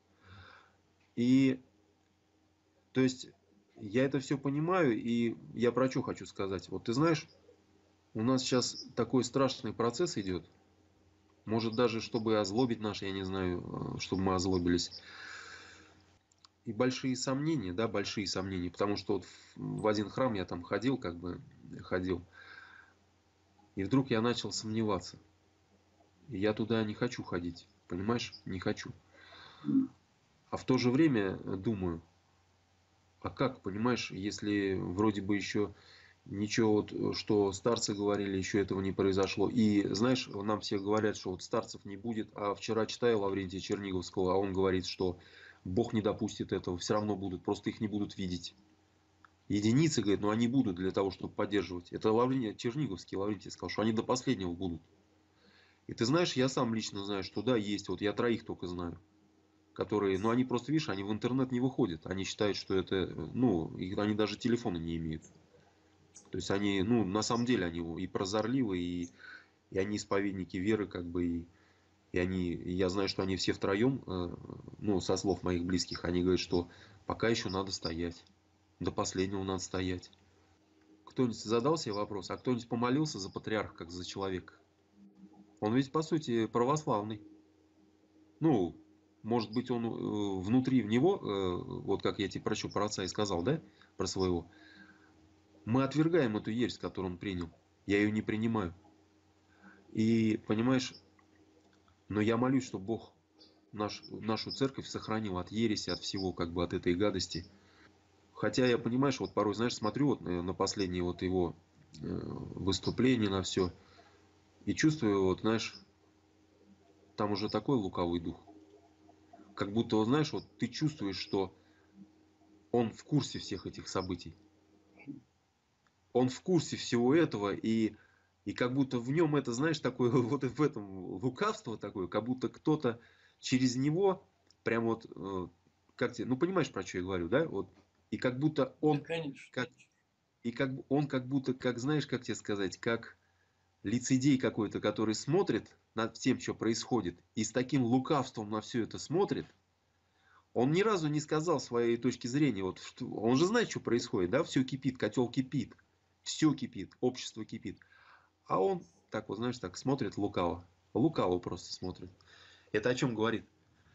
И, то есть, я это все понимаю, и я про что хочу сказать. Вот ты знаешь, у нас сейчас такой страшный процесс идет. Может даже, чтобы озлобить нас, я не знаю, чтобы мы озлобились. И большие сомнения, да, большие сомнения. Потому что вот в один храм я там ходил, как бы ходил. И вдруг я начал сомневаться. И я туда не хочу ходить. Понимаешь? Не хочу. А в то же время думаю, а как, понимаешь, если вроде бы еще ничего, вот, что старцы говорили, еще этого не произошло. И знаешь, нам все говорят, что вот старцев не будет. А вчера читаю Лаврентия Черниговского, а он говорит, что Бог не допустит этого. Все равно будут, просто их не будут видеть. Единицы, говорит, но они будут для того, чтобы поддерживать. Это Лаврентий Черниговский, Лаврентий сказал, что они до последнего будут. И ты знаешь, я сам лично знаю, что да, есть. Вот я троих только знаю. Которые, ну они просто, видишь, они в интернет не выходят. Они считают, что это, ну, и они даже телефона не имеют. То есть они, ну, на самом деле они и прозорливы, и, и они исповедники веры, как бы, и, и они, и я знаю, что они все втроем, э, ну, со слов моих близких, они говорят, что пока еще надо стоять. До последнего надо стоять. Кто-нибудь задал себе вопрос, а кто-нибудь помолился за патриарха, как за человека? Он ведь, по сути, православный. Ну, может быть, он э, внутри в него, э, вот как я тебе про что, про отца и сказал, да, про своего, мы отвергаем эту ересь, которую он принял. Я ее не принимаю. И, понимаешь, но я молюсь, чтобы Бог наш, нашу церковь сохранил от ереси, от всего, как бы от этой гадости. Хотя я, понимаешь, вот порой, знаешь, смотрю вот на на последние вот его э, выступления, на все, и чувствую, вот, знаешь, там уже такой лукавый дух. Как будто, вот, знаешь, вот ты чувствуешь, что он в курсе всех этих событий. Он в курсе всего этого, и, и как будто в нем это, знаешь, такое, вот в этом лукавство такое, как будто кто-то через него, прям вот, э, как тебе, ну понимаешь, про что я говорю, да? Вот, и как будто Да, он, конечно, как, конечно. и как бы он как будто, как знаешь, как тебе сказать, как лицедей какой-то, который смотрит над тем, что происходит, и с таким лукавством на все это смотрит. Он ни разу не сказал своей точки зрения. Вот, что- он же знает, что происходит, да? Все кипит, котел кипит. Все кипит, общество кипит. А он так вот, знаешь, так смотрит лукаво. Лукаво просто смотрит. Это о чем говорит?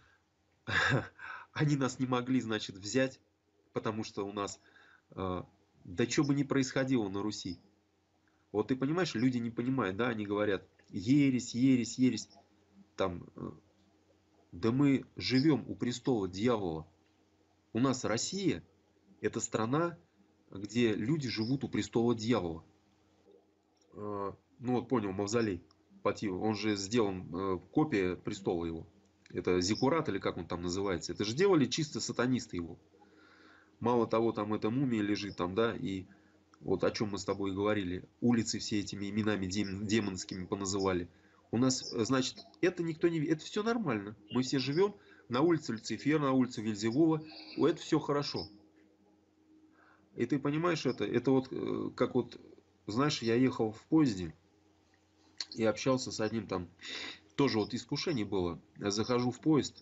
Они нас не могли, значит, взять, потому что у нас, э, да что бы ни происходило на Руси. Вот ты понимаешь, люди не понимают, да, они говорят, ересь, ересь, ересь. Там, э, да мы живем у престола дьявола. У нас Россия — это страна, где люди живут у престола дьявола. Э, Ну вот понял, мавзолей. Пати- Он же сделан, э, копия престола его. Это зиккурат или как он там называется. Это же делали чисто сатанисты его. Мало того, там эта мумия лежит там, да, и вот о чем мы с тобой и говорили. Улицы все этими именами дем- демонскими поназывали. У нас, э, значит, это никто не... Это все нормально. Мы все живем на улице Люцифера, на улице Вельзевула. Это все хорошо. И ты понимаешь это? Это вот э, как вот, знаешь, я ехал в поезде и общался с одним там, тоже вот искушение было. Я захожу в поезд,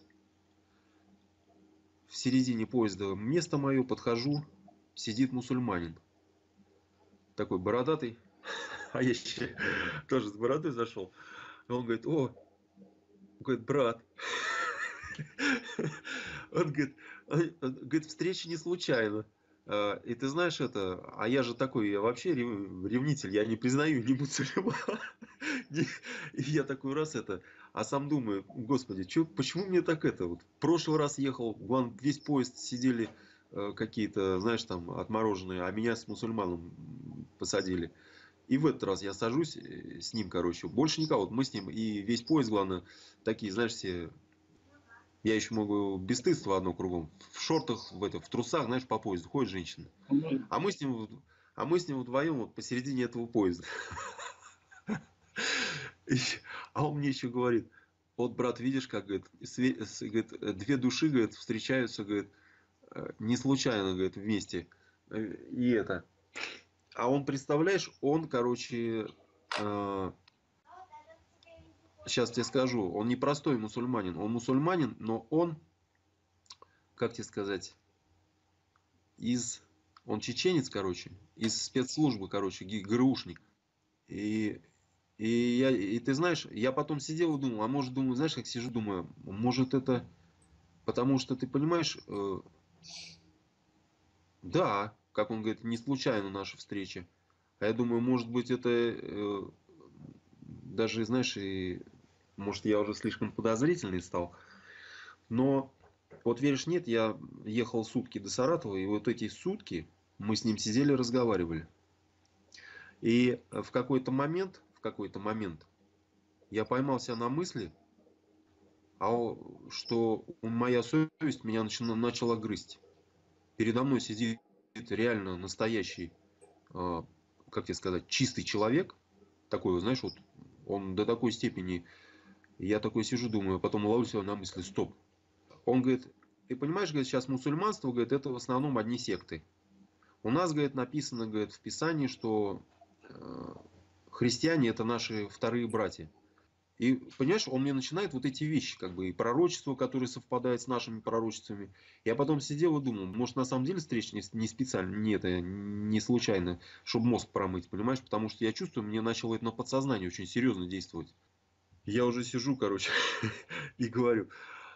в середине поезда место мое, подхожу, сидит мусульманин. Такой бородатый, а я еще тоже с бородой зашел. Он говорит, о, говорит, брат. Он говорит, он, он говорит, встреча не случайно. А, И ты знаешь это, а я же такой, я вообще рев- ревнитель, я не признаю ни мусульман. ни- И я такой раз это, а сам думаю, господи, чё, почему мне так это вот? В прошлый раз ехал, вон весь поезд сидели э, какие-то, знаешь, там отмороженные, а меня с мусульманом м, посадили. И в этот раз я сажусь э, с ним, короче, больше никого, вот мы с ним, и весь поезд, главное, такие, знаешь, все, я еще могу бесстыдство одно кругом, в шортах, в, это, в трусах, знаешь, по поезду ходит женщина. Ну, А мы с ним, вот- а мы с ним вдвоем вот посередине этого поезда. И- А он мне еще говорит, вот, брат, видишь, как, говорит, све- с- говорит, э, две души, говорит, встречаются, говорит, э, не случайно, говорит, вместе. Э, И это. А он, представляешь, он, короче, э, сейчас тебе скажу, он не простой мусульманин. Он мусульманин, но он, как тебе сказать, из... Он чеченец, короче, из спецслужбы, короче, ги- ГРУшник. И, и, я, и ты знаешь, я потом сидел и думал, а может, думаю, знаешь, как сижу, думаю, может это... Потому что ты понимаешь, э, да, как он говорит, не случайно наша встреча. А я думаю, может быть, это э, даже, знаешь, и может, я уже слишком подозрительный стал. Но вот веришь, нет, я ехал сутки до Саратова, и вот эти сутки мы с ним сидели, разговаривали. И в какой-то момент, в какой-то момент я поймал себя на мысли, а о- что моя совесть меня начала, начала грызть. Передо мной сидит реально настоящий, э, как тебе сказать, чистый человек. Такой, вот, знаешь, вот он до такой степени, я такой сижу, думаю, потом ловлю себя на мысли, стоп. Он говорит, ты понимаешь, говорит, сейчас мусульманство, говорит, это в основном одни секты. У нас, говорит, написано, говорит, в Писании, что э, христиане — это наши вторые братья. И, понимаешь, он мне начинает вот эти вещи, как бы, и пророчества, которые совпадают с нашими пророчествами. Я потом сидел и думал, может, на самом деле встреча не, не специально, не это, не случайно, чтобы мозг промыть, понимаешь? Потому что я чувствую, мне начало это на подсознание очень серьезно действовать. Я уже сижу, короче, и говорю,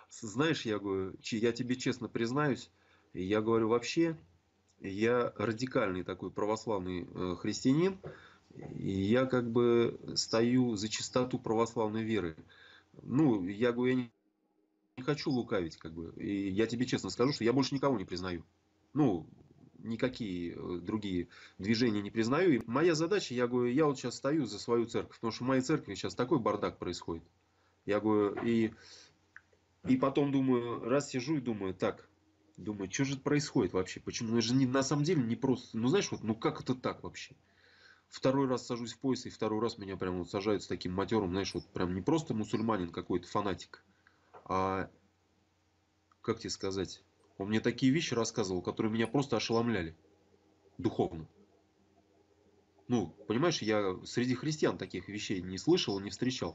Знаешь, я говорю, че- я тебе честно признаюсь, я говорю, вообще, я радикальный такой православный э, христианин, и я как бы стою за чистоту православной веры. Ну, я говорю, я не не хочу лукавить, как бы. И я тебе честно скажу, что я больше никого не признаю. Ну, никакие э, другие движения не признаю. И моя задача, я говорю, я вот сейчас стою за свою церковь, потому что в моей церкви сейчас такой бардак происходит. Я говорю, и, и потом думаю, раз сижу и думаю, так, думаю, что же происходит вообще? Почему? Ну, это же не, на самом деле не просто, ну знаешь, вот, ну как это так вообще? Второй раз сажусь в поезд, и второй раз меня прям вот сажают с таким матером, знаешь, вот прям не просто мусульманин какой-то, фанатик, а как тебе сказать, он мне такие вещи рассказывал, которые меня просто ошеломляли духовно. Ну, понимаешь, я среди христиан таких вещей не слышал и не встречал.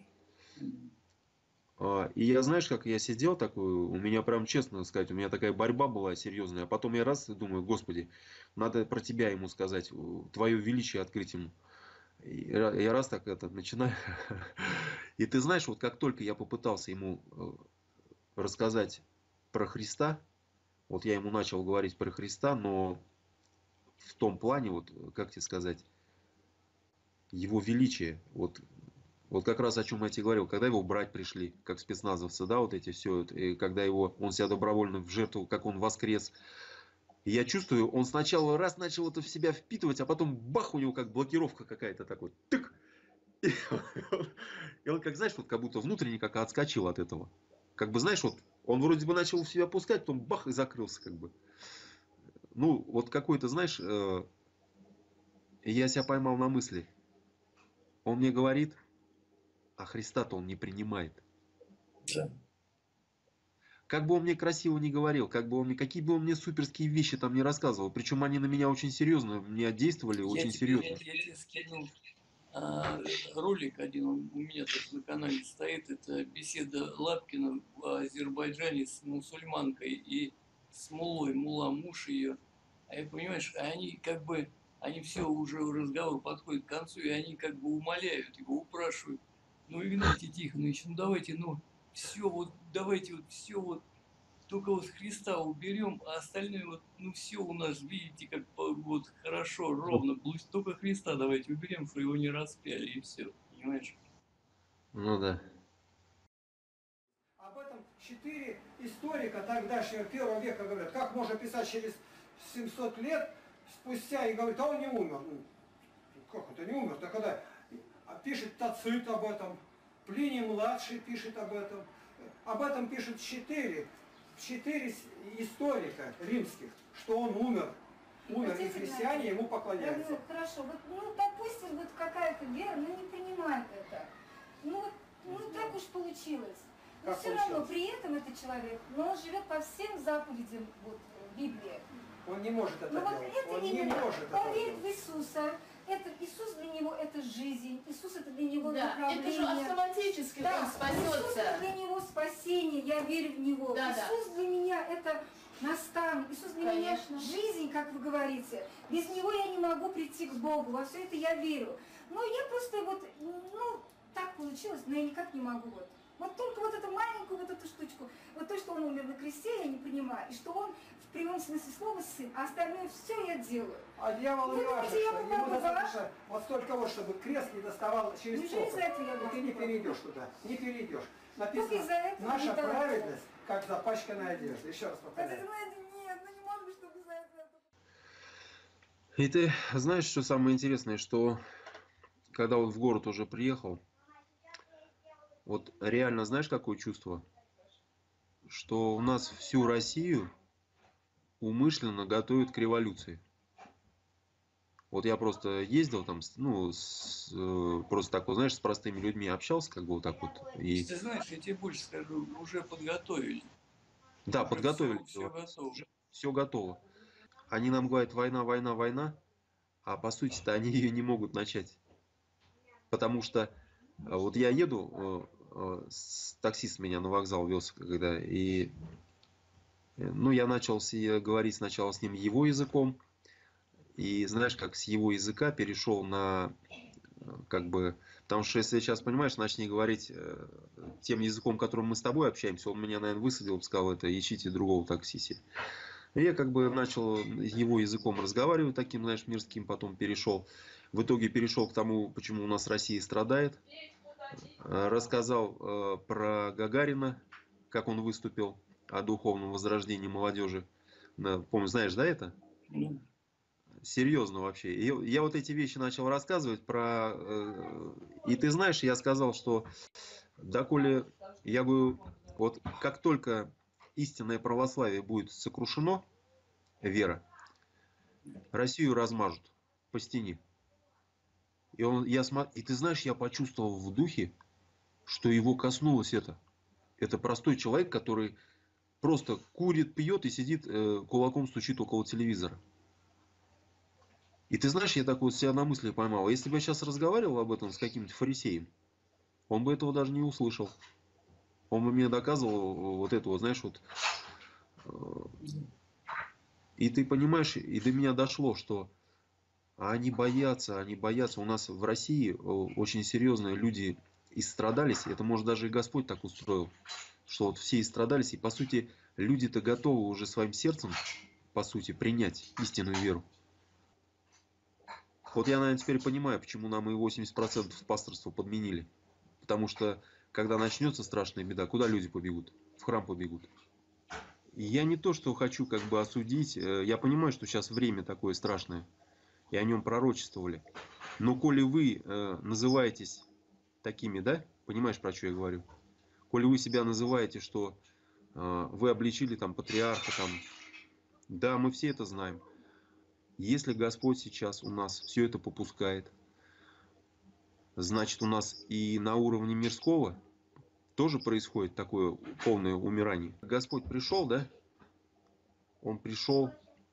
А, И я, знаешь, как я сидел такой, у меня прям, честно сказать, у меня такая борьба была серьезная. А потом я раз и думаю, Господи, надо про тебя ему сказать, твое величие открыть ему. И ра- я раз так это начинаю. И ты знаешь, вот как только я попытался ему э, рассказать про Христа, вот я ему начал говорить про Христа, но в том плане, вот, как тебе сказать, его величие, вот, вот как раз о чем я тебе говорил, когда его брать пришли, как спецназовцы, да, вот эти все, и когда его, он себя добровольно в жертву, как он воскрес, и я чувствую, он сначала раз начал это в себя впитывать, а потом бах, у него как блокировка какая-то такой, тык, и он, и он, как знаешь, вот как будто внутренне как отскочил от этого, как бы знаешь, вот он вроде бы начал в себя пускать, потом бах и закрылся как бы, ну вот какой-то, знаешь, э, я себя поймал на мысли, он мне говорит, а Христа-то он не принимает. Да. Как бы он мне красиво не говорил, как бы он мне, какие бы он мне суперские вещи там не рассказывал, причем они на меня очень серьезно, мне действовали Я очень тебе, серьезно. я тебе скину а, ролик один, он у меня тоже на канале стоит. Это беседа Лапкина в Азербайджане с мусульманкой и с мулой. Мула, муж ее. А я, понимаешь, они как бы, они все, уже разговор подходит к концу, и они как бы умоляют его, упрашивают. Ну, Игнатий Тихонович, ну давайте, ну, все вот, давайте вот все вот только вот Христа уберем, а остальное вот, ну все у нас, видите, как вот хорошо, ровно. Пусть только Христа давайте уберем, что его не распяли, и все. Понимаешь? Ну да. Об этом четыре историка тогдашнего первого века говорят. Как можно писать через семьсот лет спустя и говорит, а он не умер. Ну, как это не умер? Так когда пишет Тацит об этом, Плиний младший пишет об этом, об этом пишут четыре, четыре историка римских, что он умер. Умер, и христиане ему поклоняются. Ну, хорошо, вот, ну, допустим, вот какая-то вера, ну, не принимает это. Ну, вот, ну, так уж получилось. Но Как все получилось? равно при этом это человек, но он живет по всем заповедям вот, Библии. Он не может это Но вот делать. это Он не именно, может он это верит в делать. Иисуса. Это, Иисус для него это жизнь, Иисус это для него Да, направление. это же автоматически Да, он Иисус спасется. это для него спасение, я верю в него. Да, да. Иисус для меня это наставник, Иисус для Конечно. меня жизнь, как вы говорите. Без него я не могу прийти к Богу, во все это я верю. Но я просто вот, ну, так получилось, но я никак не могу вот. Вот только вот эту маленькую вот эту штучку, вот то, что он умер на кресте, я не понимаю, и что он в прямом смысле слова сын, а остальное все я делаю. А дьявол не Вы важно, думаете, я что ему попробовала? достаточно вот столько вот, чтобы крест не доставал через Неужели пропасть. за это я И ты не попробовала? перейдешь туда, не перейдешь. Только Написано, из-за этого наша не дала. праведность, как запачканная одежда. Еще раз Это, повторяю. ну, это нет, ну не могу, чтобы за это. И ты знаешь, что самое интересное, что когда вот в город уже приехал, вот реально знаешь, какое чувство? Что у нас всю Россию умышленно готовят к революции. Вот я просто ездил там, с- ну, с, э, просто так вот, знаешь, с простыми людьми общался, как бы вот так вот. И Ты знаешь, я тебе больше скажу, уже подготовили. да, Уже подготовили. все, все готово. Все готово. Они нам говорят, война, война, война, а по сути-то они ее не могут начать. Потому что э, вот я еду, э, э, с- таксист меня на вокзал вез, когда, и э, ну, я начал с- э, говорить сначала с ним его языком, и знаешь, как с его языка перешел на как бы, потому что если сейчас, понимаешь, начни говорить э, тем языком, которым мы с тобой общаемся, он меня, наверное, высадил, сказал, это ищите другого таксиси. И я как бы начал его языком разговаривать, таким, знаешь, мирским, потом перешел. В итоге перешел к тому, почему у нас Россия страдает. Рассказал э, про Гагарина, как он выступил о духовном возрождении молодежи. Помню, знаешь, да, это? Ну, Серьезно вообще. И я вот эти вещи начал рассказывать про... э, И ты знаешь, я сказал, что доколе, я говорю, вот как только истинное православие будет сокрушено, вера, Россию размажут по стене. И, он, я смо... и ты знаешь, я почувствовал в духе, что его коснулось это. Это простой человек, который просто курит, пьет и сидит, э, кулаком стучит около телевизора. И ты знаешь, я так вот себя на мысли поймал. Если бы я сейчас разговаривал об этом с каким-то фарисеем, он бы этого даже не услышал. Он бы мне доказывал вот это вот, знаешь, вот. И ты понимаешь, и до меня дошло, что они боятся, они боятся. У нас в России очень серьезные люди истрадались. Это, может, даже и Господь так устроил, что вот все истрадались. И, по сути, люди-то готовы уже своим сердцем, по сути, принять истинную веру. Вот я, наверное, теперь понимаю, почему нам и восемьдесят процентов пасторства подменили. Потому что, когда начнется страшная беда, куда люди побегут? В храм побегут. И я не то, что хочу как бы осудить. Я понимаю, что сейчас время такое страшное. И о нем пророчествовали. Но коли вы э, называетесь такими, да? Понимаешь, про что я говорю? Коли вы себя называете, что э, вы обличили там патриарха, там... Да, мы все это знаем. Если Господь сейчас у нас все это попускает, значит, у нас и на уровне мирского тоже происходит такое полное умирание. Господь пришел, да? Он пришел,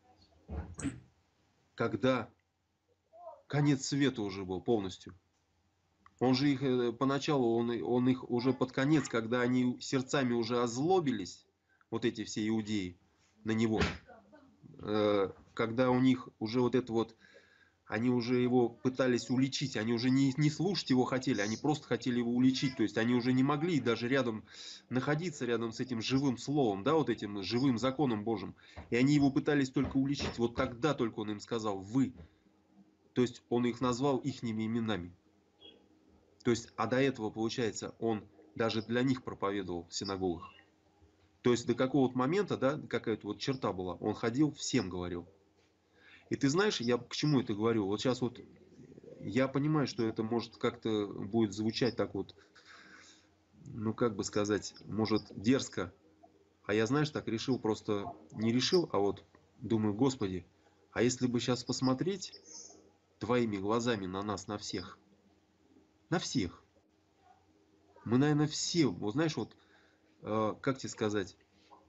когда конец света уже был полностью. Он же их поначалу, он, он их уже под конец, когда они сердцами уже озлобились, вот эти все иудеи, на него, когда у них уже вот это вот, они уже его пытались уличить, они уже не, не слушать его хотели, они просто хотели его уличить, то есть они уже не могли даже рядом находиться, рядом с этим живым словом, да, вот этим живым законом Божьим, и они его пытались только уличить, вот тогда только он им сказал «вы», то есть он их назвал ихними именами, то есть, а до этого, получается, он даже для них проповедовал в синагогах, то есть до какого-то момента, да, какая-то вот черта была, он ходил, всем говорил. И ты знаешь, я к чему это говорю? Вот сейчас вот я понимаю, что это может как-то будет звучать так вот, ну как бы сказать, может дерзко. А я, знаешь, так решил, просто не решил, а вот думаю, Господи, а если бы сейчас посмотреть твоими глазами на нас, на всех, на всех, мы, наверное, все, вот знаешь, вот, э, как тебе сказать,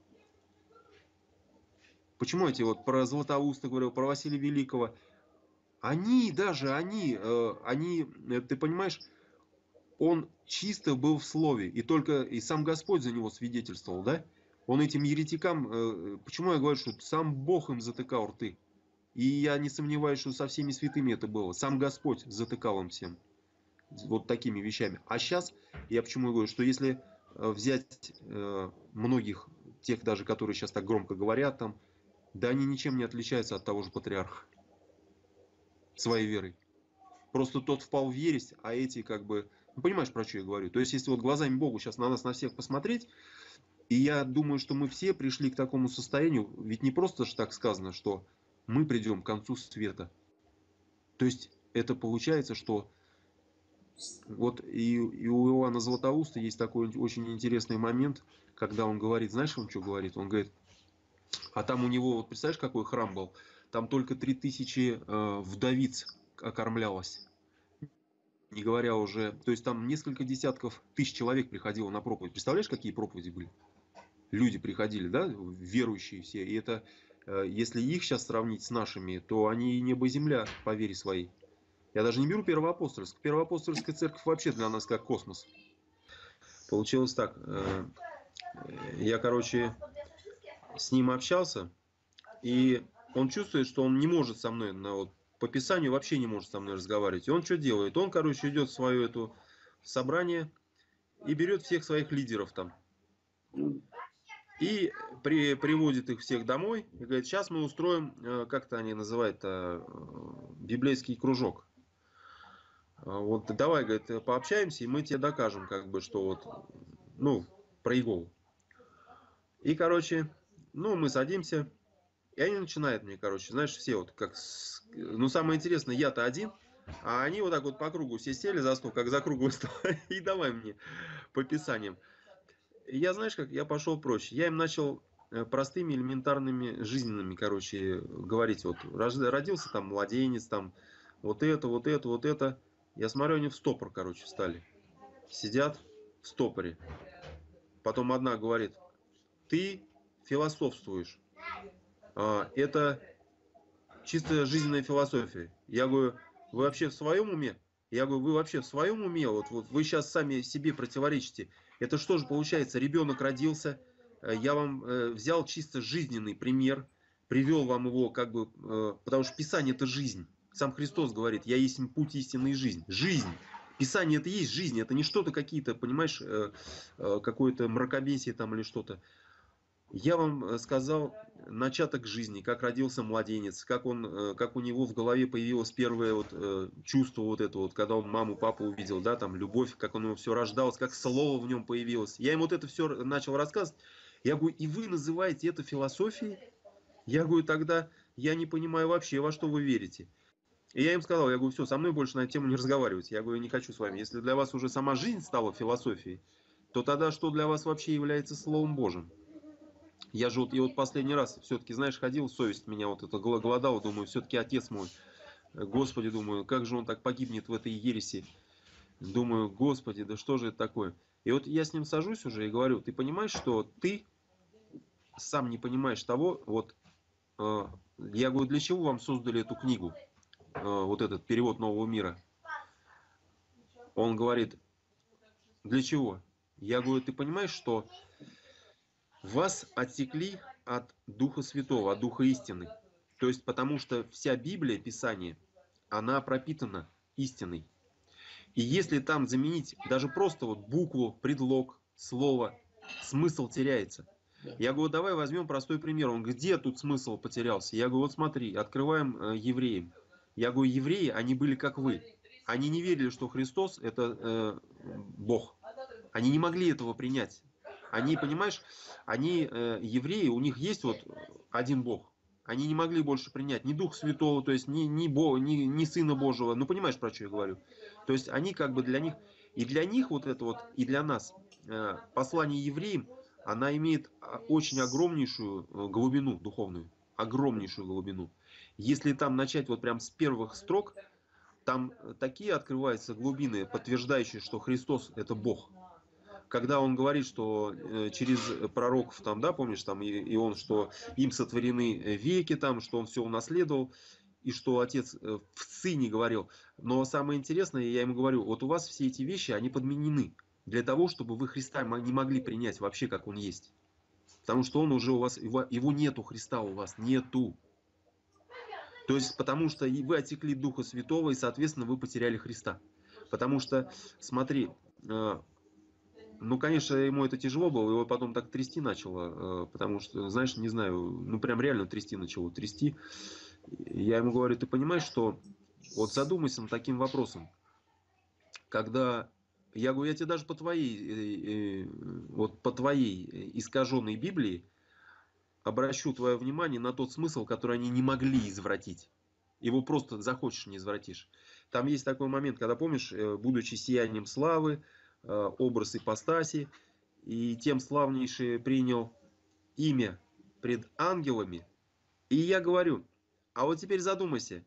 почему я тебе вот про Златоуста говорил, про Василия Великого, они, даже они, э, они, э, ты понимаешь, он чисто был в слове, и только и сам Господь за него свидетельствовал, да? Он этим еретикам, э, почему я говорю, что сам Бог им затыкал рты? И я не сомневаюсь, что со всеми святыми это было. Сам Господь затыкал им всем вот такими вещами. А сейчас, я почему говорю, что если взять э, многих, тех даже, которые сейчас так громко говорят там, да они ничем не отличаются от того же патриарха своей верой. Просто тот впал в ересь, а эти как бы... Ну, понимаешь, про что я говорю? То есть, если вот глазами Богу сейчас на нас, на всех посмотреть, и я думаю, что мы все пришли к такому состоянию, ведь не просто же так сказано, что мы придем к концу света. То есть, это получается, что вот и, и у Иоанна Златоуста есть такой очень интересный момент, когда он говорит, знаешь, он что говорит? Он говорит, а там у него, вот представляешь, какой храм был? Там только три тысячи э, вдовиц окормлялось. Не говоря уже, то есть там несколько десятков тысяч человек приходило на проповедь. Представляешь, какие проповеди были? Люди приходили, да, верующие все. И это, э, если их сейчас сравнить с нашими, то они небо и земля по вере своей. Я даже не беру Первоапостольскую. Первоапостольская церковь вообще для нас как космос. Получилось так. Э, я, короче, с ним общался. И он чувствует, что он не может со мной на, вот, по Писанию вообще не может со мной разговаривать. И он что делает? Он, короче, идет в свое это собрание и берет всех своих лидеров там. И при, приводит их всех домой и говорит, сейчас мы устроим, э, как-то они называют, э, библейский кружок. Вот давай, говорит, пообщаемся, и мы тебе докажем, как бы, что вот, ну, про Иегову. И, короче, ну, мы садимся, и они начинают мне, короче, знаешь, все вот как... с- Ну, самое интересное, я-то один, а они вот так вот по кругу все сели за стол, как за круглый стол, и давай мне по писаниям. И я, знаешь, как, я пошел проще. Я им начал э, простыми, элементарными, жизненными, короче, говорить. Вот рож- родился там младенец, там, вот это, вот это, вот это. Я смотрю, они в стопор, короче, встали. Сидят в стопоре. Потом одна говорит, ты философствуешь. А, это чисто жизненная философия. Я говорю, вы вообще в своем уме? Я говорю, вы вообще в своем уме? Вот, вот вы сейчас сами себе противоречите. Это что же получается? Ребенок родился, э, я вам э, взял чисто жизненный пример, привел вам его, как бы, э, потому что Писание это жизнь. Сам Христос говорит, я есть путь истинной жизни. Жизнь. Писание это есть жизнь, это не что-то какие-то, понимаешь, э, э, какое-то мракобесие там или что-то. Я вам э, сказал начаток жизни, как родился младенец, как, он, э, как у него в голове появилось первое вот, э, чувство вот это вот, когда он маму, папу увидел, да, там любовь, как он его все рождалось, как слово в нем появилось. Я им вот это все начал рассказывать. Я говорю, и вы называете это философией? Я говорю, тогда я не понимаю вообще, во что вы верите. И я им сказал, я говорю, все, со мной больше на эту тему не разговаривать. Я говорю, не хочу с вами. Если для вас уже сама жизнь стала философией, то тогда что для вас вообще является Словом Божьим? Я же вот, и вот последний раз все-таки, знаешь, ходил, совесть меня вот это голодала, думаю, все-таки отец мой, Господи, думаю, как же он так погибнет в этой ереси. Думаю, Господи, да что же это такое? И вот я с ним сажусь уже и говорю, ты понимаешь, что ты сам не понимаешь того, вот, э, я говорю, для чего вам создали эту книгу, э, вот этот перевод Нового мира? Он говорит, для чего? Я говорю, ты понимаешь, что вас отсекли от Духа Святого, от Духа истины. То есть, потому что вся Библия, Писание, она пропитана истиной. И если там заменить даже просто вот букву, предлог, слово, смысл теряется. Я говорю, давай возьмем простой пример. Он, где тут смысл потерялся? Я говорю, вот смотри, открываем э, евреям. Я говорю, евреи, они были как вы. Они не верили, что Христос это э, Бог. Они не могли этого принять. Они, понимаешь, они, э, евреи, у них есть вот один Бог. Они не могли больше принять ни Духа Святого, то есть ни, ни, Бога, ни, ни Сына Божьего. Ну, понимаешь, про что я говорю? То есть они как бы для них, и для них вот это вот, и для нас, э, послание евреям, она имеет очень огромнейшую э, глубину духовную. Огромнейшую глубину. Если там начать вот прям с первых строк, там такие открываются глубины, подтверждающие, что Христос это Бог. Когда он говорит, что э, через пророков, там, да, помнишь, там, и, и он, что им сотворены веки, там, что он все унаследовал, и что отец э, в сыне говорил. Но самое интересное, я ему говорю, вот у вас все эти вещи, они подменены для того, чтобы вы Христа не могли принять вообще, как он есть. Потому что он уже у вас, его, его нету, Христа у вас нету. То есть, потому что вы отекли Духа Святого, и, соответственно, вы потеряли Христа. Потому что, смотри, э, ну, конечно, ему это тяжело было, его потом так трясти начало, потому что, знаешь, не знаю, ну, прям реально трясти начало, трясти. Я ему говорю, ты понимаешь, что вот задумайся над таким вопросом, когда, я говорю, я тебе даже по твоей, вот по твоей искаженной Библии обращу твое внимание на тот смысл, который они не могли извратить. Его просто захочешь, не извратишь. Там есть такой момент, когда, помнишь, будучи сиянием славы, образ ипостаси, и тем славнейший принял имя пред ангелами. И я говорю, а вот теперь задумайся.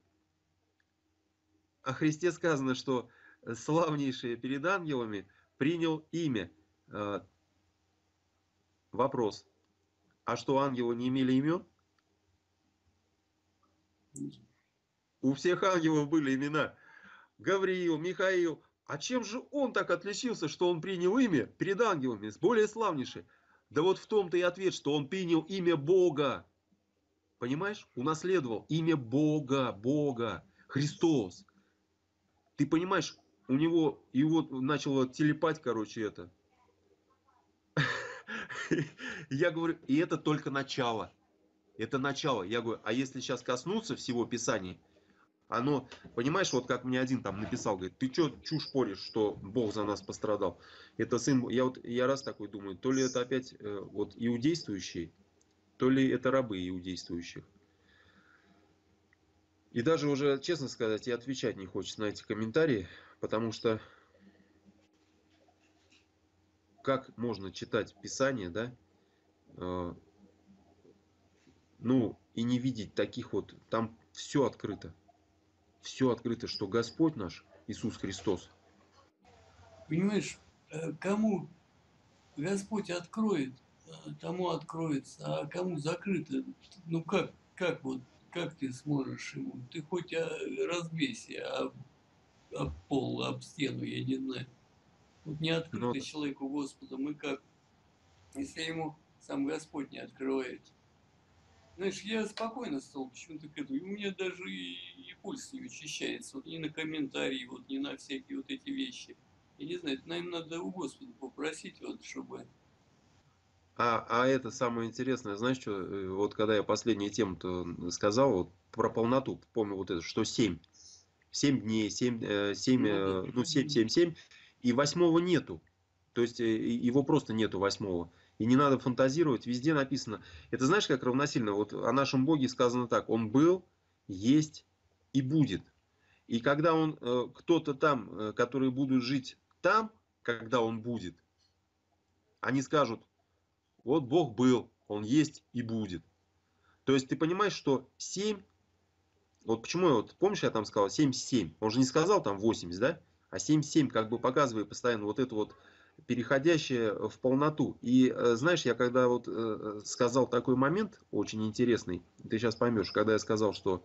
О Христе сказано, что славнейший перед ангелами принял имя. Вопрос. А что, ангелы не имели имен? У всех ангелов были имена. Гавриил, Михаил. А чем же он так отличился, что он принял имя перед ангелами, более славнейшее? Да вот в том-то и ответ, что он принял имя Бога. Понимаешь? Унаследовал имя Бога, Бога. Христос. Ты понимаешь, у него, его начало телепать, короче, это. Я говорю, и это только начало. Это начало. Я говорю, а если сейчас коснуться всего Писания, оно, понимаешь, вот как мне один там написал, говорит, ты что чушь поришь, что Бог за нас пострадал. Это сын, я вот я раз такой думаю, то ли это опять э, вот иудействующие, то ли это рабы иудействующих. И даже уже, честно сказать, и отвечать не хочется на эти комментарии, потому что как можно читать Писание, да, э, ну, и не видеть таких вот, там все открыто. Все открыто, что Господь наш, Иисус Христос. Понимаешь, э, кому Господь откроет, э, тому откроется, а кому закрыто, ну как, как вот, как ты сможешь ему? Ты хоть а, разбейся об, об пол, об стену, я не знаю. Вот не открыто Но человеку Господом, и как, если ему сам Господь не открывает. Знаешь, я спокойно стал почему-то к этому, и у меня даже и, и пульс не учащается, вот ни на комментарии, вот ни на всякие вот эти вещи. Я не знаю, это, наверное, надо у Господа попросить, вот, чтобы... А, а это самое интересное, знаешь что, э, вот когда я последнюю тему-то сказал, вот про полноту, помню вот это, что семь, семь дней, семь, э, семь, Ну да. э, ну семь, семь, семь, и восьмого нету, то есть э, и- его просто нету восьмого, и не надо фантазировать, везде написано, это знаешь как равносильно, вот о нашем Боге сказано так, Он был, есть и будет, и когда Он, э, кто-то там, э, которые будут жить там, когда Он будет, они скажут, вот Бог был, Он есть и будет. То есть ты понимаешь, что семь, вот почему я вот, помнишь, я там сказал семьдесят семь, он же не сказал там восемьдесят, да? А семьдесят семь как бы показывает постоянно вот это вот переходящее в полноту. И э, знаешь, я когда вот э, сказал такой момент очень интересный, ты сейчас поймешь, когда я сказал, что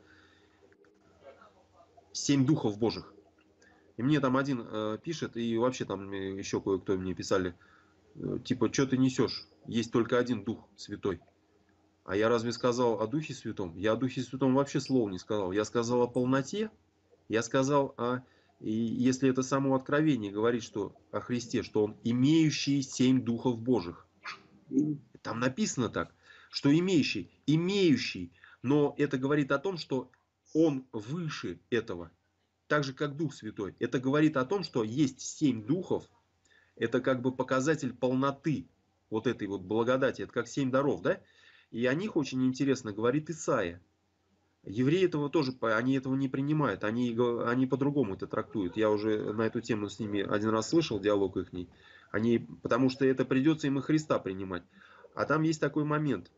семь духов Божьих. И мне там один э, пишет, и вообще там э, еще кое-кто мне писали, э, типа, что ты несешь? Есть только один Дух Святой. А я разве сказал о Духе Святом? Я о Духе Святом вообще слова не сказал. Я сказал о полноте. Я сказал о... И если это само откровение говорит, что о Христе, что Он имеющий семь духов Божьих. Там написано так, что имеющий, имеющий. Но это говорит о том, что Он выше этого. Так же, как Дух Святой. Это говорит о том, что есть семь духов. Это как бы показатель полноты вот этой вот благодати. Это как семь даров, да? И о них очень интересно говорит Исаия. Евреи этого тоже, они этого не принимают, они, они по-другому это трактуют. Я уже на эту тему с ними один раз слышал, диалог их. Они, потому что это придется им и Христа принимать. А там есть такой момент.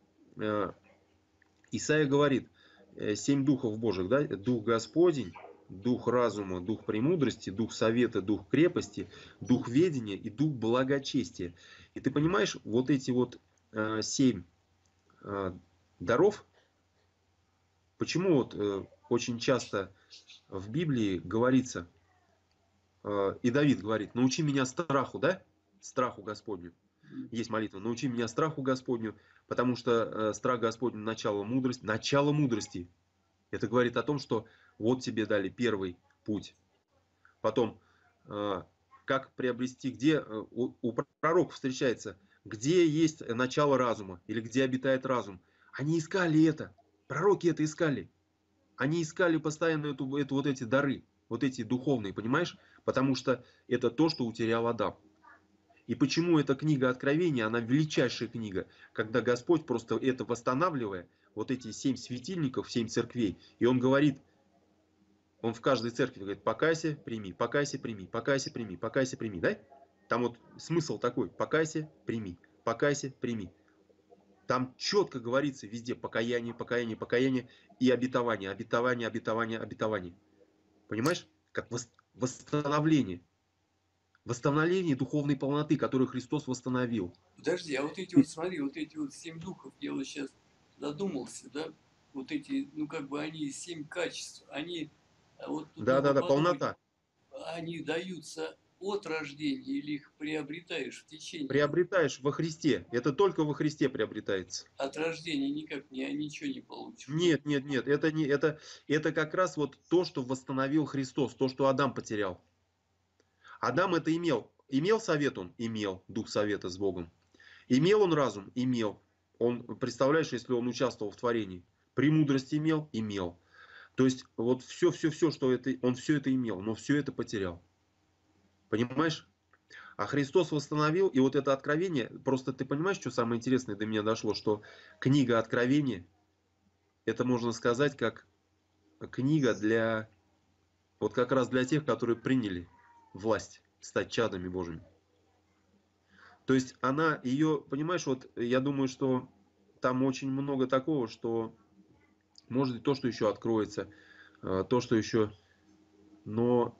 Исаия говорит, семь духов Божьих, да? Дух Господень, дух разума, дух премудрости, дух совета, дух крепости, дух ведения и дух благочестия. И ты понимаешь, вот эти вот семь даров, почему вот э, очень часто в Библии говорится, э, и Давид говорит, научи меня страху, да? Страху Господню. Есть молитва, научи меня страху Господню, потому что э, страх Господню начало мудрости. Начало мудрости. Это говорит о том, что вот тебе дали первый путь. Потом, э, как приобрести, где э, у, у пророков встречается, где есть начало разума или где обитает разум. Они искали это. Пророки это искали. Они искали постоянно эту, эту, вот эти дары, вот эти духовные, понимаешь? Потому что это то, что утерял Адам. И почему эта книга Откровения, она величайшая книга, когда Господь просто это восстанавливая, вот эти семь светильников, семь церквей, и Он говорит, Он в каждой церкви говорит, покайся, прими, покайся, прими, покайся, прими, покайся, прими, да? Там вот смысл такой, покайся, прими, покайся, прими. Там четко говорится везде покаяние, покаяние, покаяние и обетование, обетование, обетование, обетование. Понимаешь? Как восстановление. Восстановление духовной полноты, которую Христос восстановил. Подожди, а вот эти вот, смотри, вот эти вот семь духов, я вот сейчас задумался, да, вот эти, ну как бы они семь качеств, они, вот тут Да, надо да, да, подумать, полнота. они даются от рождения или их приобретаешь в течение? Приобретаешь во Христе. Это только во Христе приобретается. От рождения никак не, ничего не получишь. Нет, нет, нет. Это, не, это, это как раз вот то, что восстановил Христос, то, что Адам потерял. Адам это имел. Имел совет он? Имел. Дух совета с Богом. Имел он разум? Имел. Он, представляешь, если он участвовал в творении. Премудрость имел? Имел. То есть вот все, все, все, что это, он все это имел, но все это потерял. Понимаешь? А Христос восстановил, и вот это откровение, просто ты понимаешь, что самое интересное до меня дошло, что книга Откровения, это можно сказать как книга для, вот как раз для тех, которые приняли власть, стать чадами Божьими. То есть она, ее, понимаешь, вот я думаю, что там очень много такого, что может быть то, что еще откроется, то, что еще, но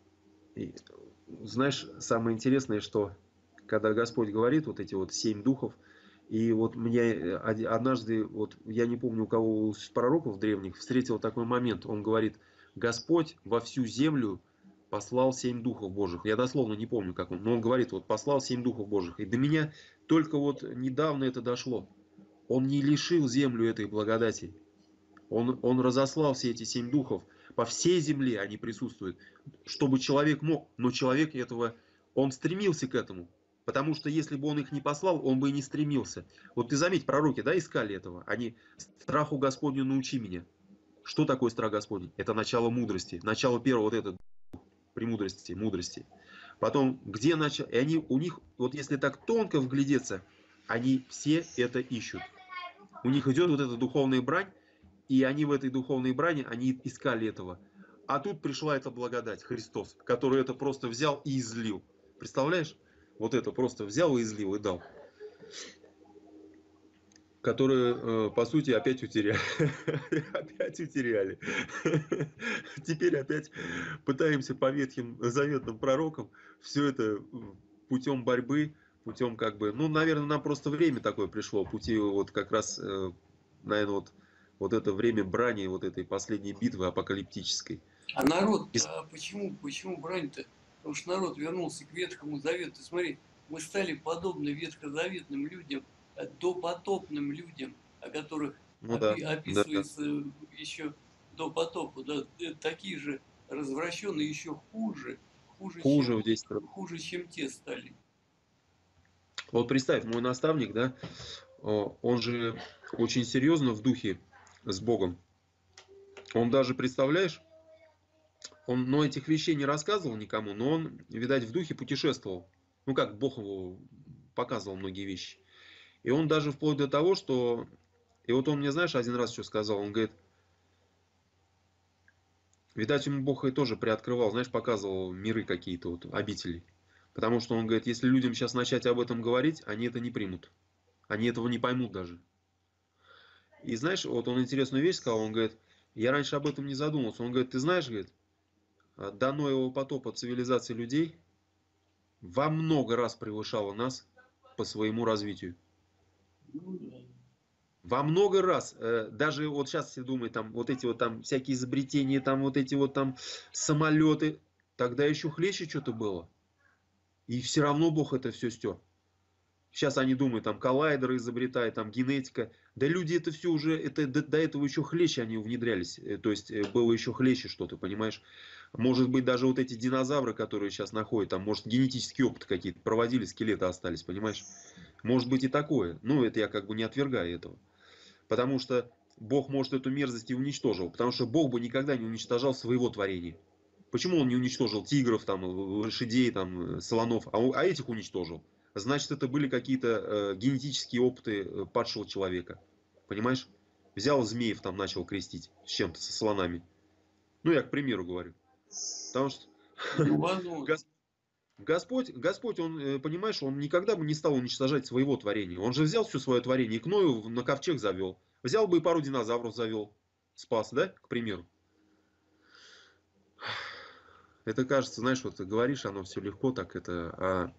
знаешь, самое интересное, что когда Господь говорит вот эти вот семь духов, и вот мне однажды, вот я не помню у кого из пророков древних, встретил такой момент, он говорит, Господь во всю землю послал семь духов Божьих. Я дословно не помню, как он, но он говорит, вот послал семь духов Божьих. И до меня только вот недавно это дошло. Он не лишил землю этой благодати. Он, он разослал все эти семь духов. По всей земле они присутствуют. Чтобы человек мог. Но человек этого, он стремился к этому. Потому что если бы он их не послал, он бы и не стремился. Вот ты заметь, пророки, да, искали этого. Они, страху Господню научи меня. Что такое страх Господень? Это начало мудрости. Начало первого вот это, премудрости, мудрости. Потом, где начало? И они, у них, вот если так тонко вглядеться, они все это ищут. У них идет вот эта духовная брань, и они в этой духовной брани, они искали этого. А тут пришла эта благодать, Христос, который это просто взял и излил. Представляешь? Вот это просто взял и излил, и дал. Которые, по сути, опять утеряли. Опять утеряли. Теперь опять пытаемся по ветхим заветным пророкам все это путем борьбы, путем как бы, ну, наверное, нам просто время такое пришло, пути вот как раз, наверное, вот, вот это время брани, вот этой последней битвы апокалиптической. А народ, а почему, почему брань-то? Потому что народ вернулся к Ветхому Завету. Смотри, мы стали подобны ветхозаветным людям, допотопным людям, о которых ну, опи- да, описывается да. еще до потопа. Да, такие же развращенные, еще хуже, хуже, хуже, чем, в десять раз. хуже, чем те стали. Вот представь, мой наставник, да, он же очень серьезно в духе с Богом. Он даже, представляешь, он, ну, этих вещей не рассказывал никому, но он, видать, в духе путешествовал. Ну, как Бог его показывал многие вещи. И он даже вплоть до того, что... И вот он мне, знаешь, один раз что сказал, он говорит, видать, ему Бог и тоже приоткрывал, знаешь, показывал миры какие-то, вот, обители. Потому что он говорит, если людям сейчас начать об этом говорить, они это не примут. Они этого не поймут даже. И знаешь, вот он интересную вещь сказал, он говорит, я раньше об этом не задумывался. Он говорит, ты знаешь, говорит, до Ноевого потопа цивилизации людей во много раз превышала нас по своему развитию. Во много раз. Даже вот сейчас все думают, там вот эти вот там всякие изобретения, там вот эти вот там самолеты. Тогда еще хлеще что-то было. И все равно Бог это все стер. Сейчас они думают, там коллайдеры изобретают, там генетика. Да люди это все уже, это, до, до этого еще хлеще они внедрялись. То есть было еще хлеще что-то, понимаешь? Может быть, даже вот эти динозавры, которые сейчас находят, там, может, генетические опыты какие-то проводили, скелеты остались, понимаешь? Может быть и такое. Ну, это я как бы не отвергаю этого. Потому что Бог, может, эту мерзость и уничтожил. Потому что Бог бы никогда не уничтожал своего творения. Почему он не уничтожил тигров, там, лошадей, там, слонов, а, а этих уничтожил? Значит, это были какие-то э, генетические опыты падшего человека. Понимаешь? Взял змеев, там, начал крестить с чем-то, со слонами. Ну, я к примеру говорю. Потому что Господь, Господь, он, понимаешь, он никогда бы не стал уничтожать своего творения. Он же взял все свое творение и к Ною на ковчег завел. Взял бы и пару динозавров завел. Спас, да, к примеру. Это кажется, знаешь, вот ты говоришь, оно все легко так, это, а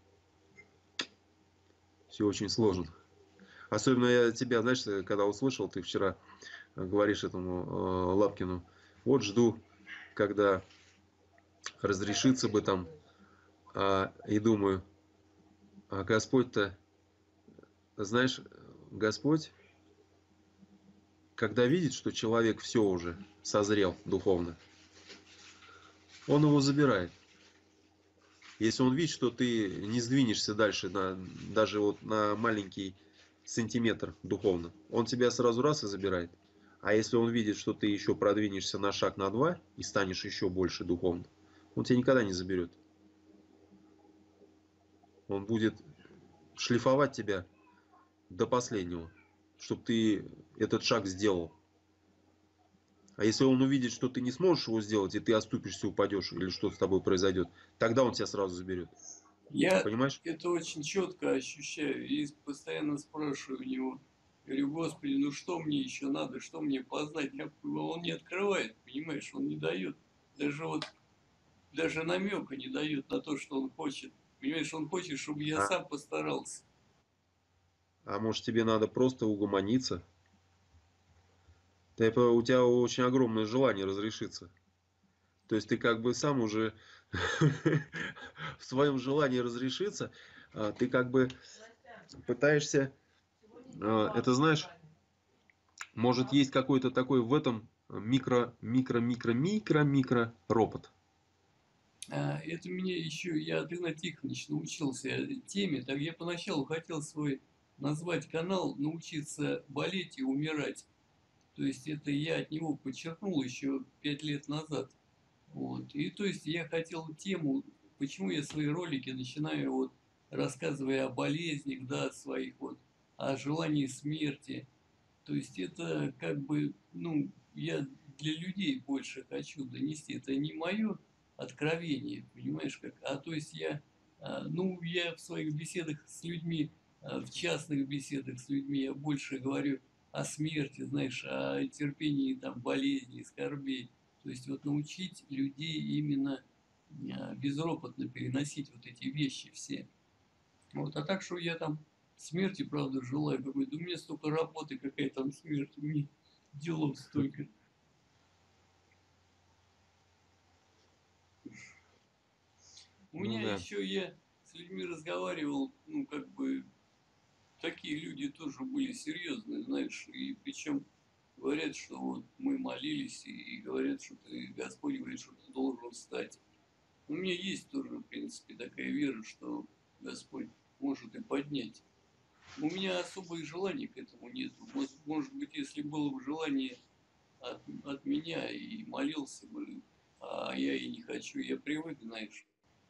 все очень сложно. Особенно я тебя, знаешь, когда услышал, ты вчера говоришь этому э, Лапкину, вот жду, когда разрешится бы там А, и думаю, а Господь-то, знаешь, Господь, когда видит, что человек все уже созрел духовно, Он его забирает. Если Он видит, что ты не сдвинешься дальше на, даже вот на маленький сантиметр духовно, Он тебя сразу раз и забирает. А если Он видит, что ты еще продвинешься на шаг, на два и станешь еще больше духовно, Он тебя никогда не заберет. Он будет шлифовать тебя до последнего, чтобы ты этот шаг сделал. А если он увидит, что ты не сможешь его сделать, и ты оступишься, упадешь, или что-то с тобой произойдет, тогда он тебя сразу заберет. Я Понимаешь? это очень четко ощущаю и постоянно спрашиваю у него. Говорю, Господи, ну что мне еще надо, что мне познать? Я- Он не открывает, понимаешь, он не дает. Даже вот, даже намека не дает на то, что он хочет. Понимаешь, он хочет, чтобы я А, сам постарался. а может тебе надо просто угомониться? Ты, по- у тебя очень огромное желание разрешиться. То есть ты как бы сам уже в своем желании разрешиться, а, ты как бы пытаешься, а, это знаешь, может есть какой-то такой в этом микро, микро, микро, микро, микро ропот. А, это мне еще, я от Игната Тихоновича научился теме, так я поначалу хотел свой назвать канал «Научиться болеть и умирать». То есть это я от него подчеркнул еще пять лет назад. Вот. И то есть я хотел тему, почему я свои ролики начинаю вот рассказывая о болезнях, да, своих вот, о желании смерти. То есть это как бы, ну, я для людей больше хочу донести. Это не мое откровение, понимаешь, как, а то есть я, а, ну, я в своих беседах с людьми, а, в частных беседах с людьми я больше говорю о смерти, знаешь, о терпении там болезней, скорбей. То есть вот научить людей именно а, безропотно переносить вот эти вещи все. Вот, а так что я там смерти, правда, желаю какой-то. У меня столько работы, какая там смерть, у меня делов столько. У Ну меня да. еще я с людьми разговаривал, ну, как бы, такие люди тоже были серьезные, знаешь, и причем говорят, что вот мы молились, и говорят, что ты, Господь говорит, что ты должен встать. У меня есть тоже, в принципе, такая вера, что Господь может и поднять. У меня особо и желания к этому нету. Может, может быть, если было бы желание от, от меня и молился бы, а я и не хочу, я привык, знаешь.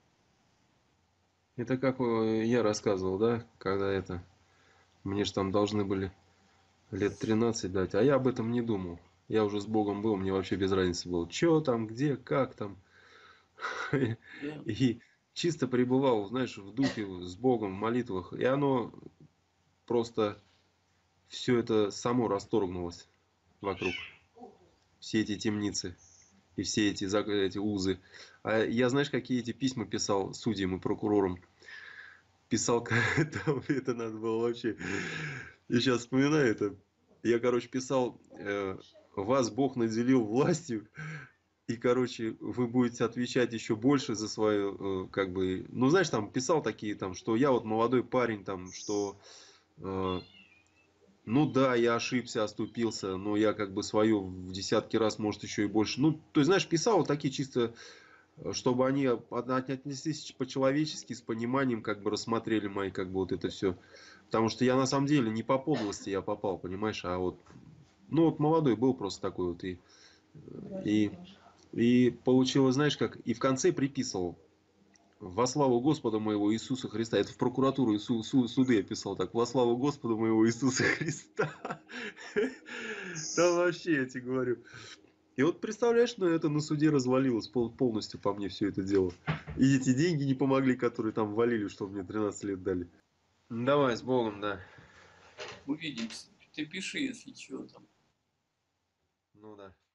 Это как э, я рассказывал, да, когда это, мне же там должны были лет тринадцать дать, а я об этом не думал. Я уже с Богом был, мне вообще без разницы было, что там, где, как там. Да, И чисто пребывал, знаешь, в духе, с Богом, в молитвах. И оно просто, все это само расторгнулось вокруг. Все эти темницы и все эти, зак- эти узы. А я, знаешь, какие эти письма писал судьям и прокурорам? Писал, там это надо было вообще. Я сейчас вспоминаю это. Я, короче, писал, э, вас Бог наделил властью, и, короче, вы будете отвечать еще больше за свою, э, как бы, ну, знаешь, там писал такие, там, что я вот молодой парень, там, что, э, ну, да, я ошибся, оступился, но я, как бы, свое в десятки раз, может, еще и больше. Ну, то есть, знаешь, писал вот такие чисто, э, чтобы они от- отнеслись по-человечески, с пониманием, как бы, рассмотрели мои, как бы, вот это все. Потому что я, на самом деле, не по подлости я попал, понимаешь, а вот, ну, вот молодой был просто такой вот, и, и И получилось, знаешь, как и в конце приписывал во славу Господа моего Иисуса Христа. Это в прокуратуру и су- су- суды я писал так. Во славу Господа моего Иисуса Христа. Там вообще, я тебе говорю. И вот представляешь, ну это на суде развалилось пол- полностью по мне все это дело. И эти деньги не помогли, которые там валили, что мне тринадцать лет дали. Давай, с Богом, да. увидимся. Ты пиши, если чего там. Ну да.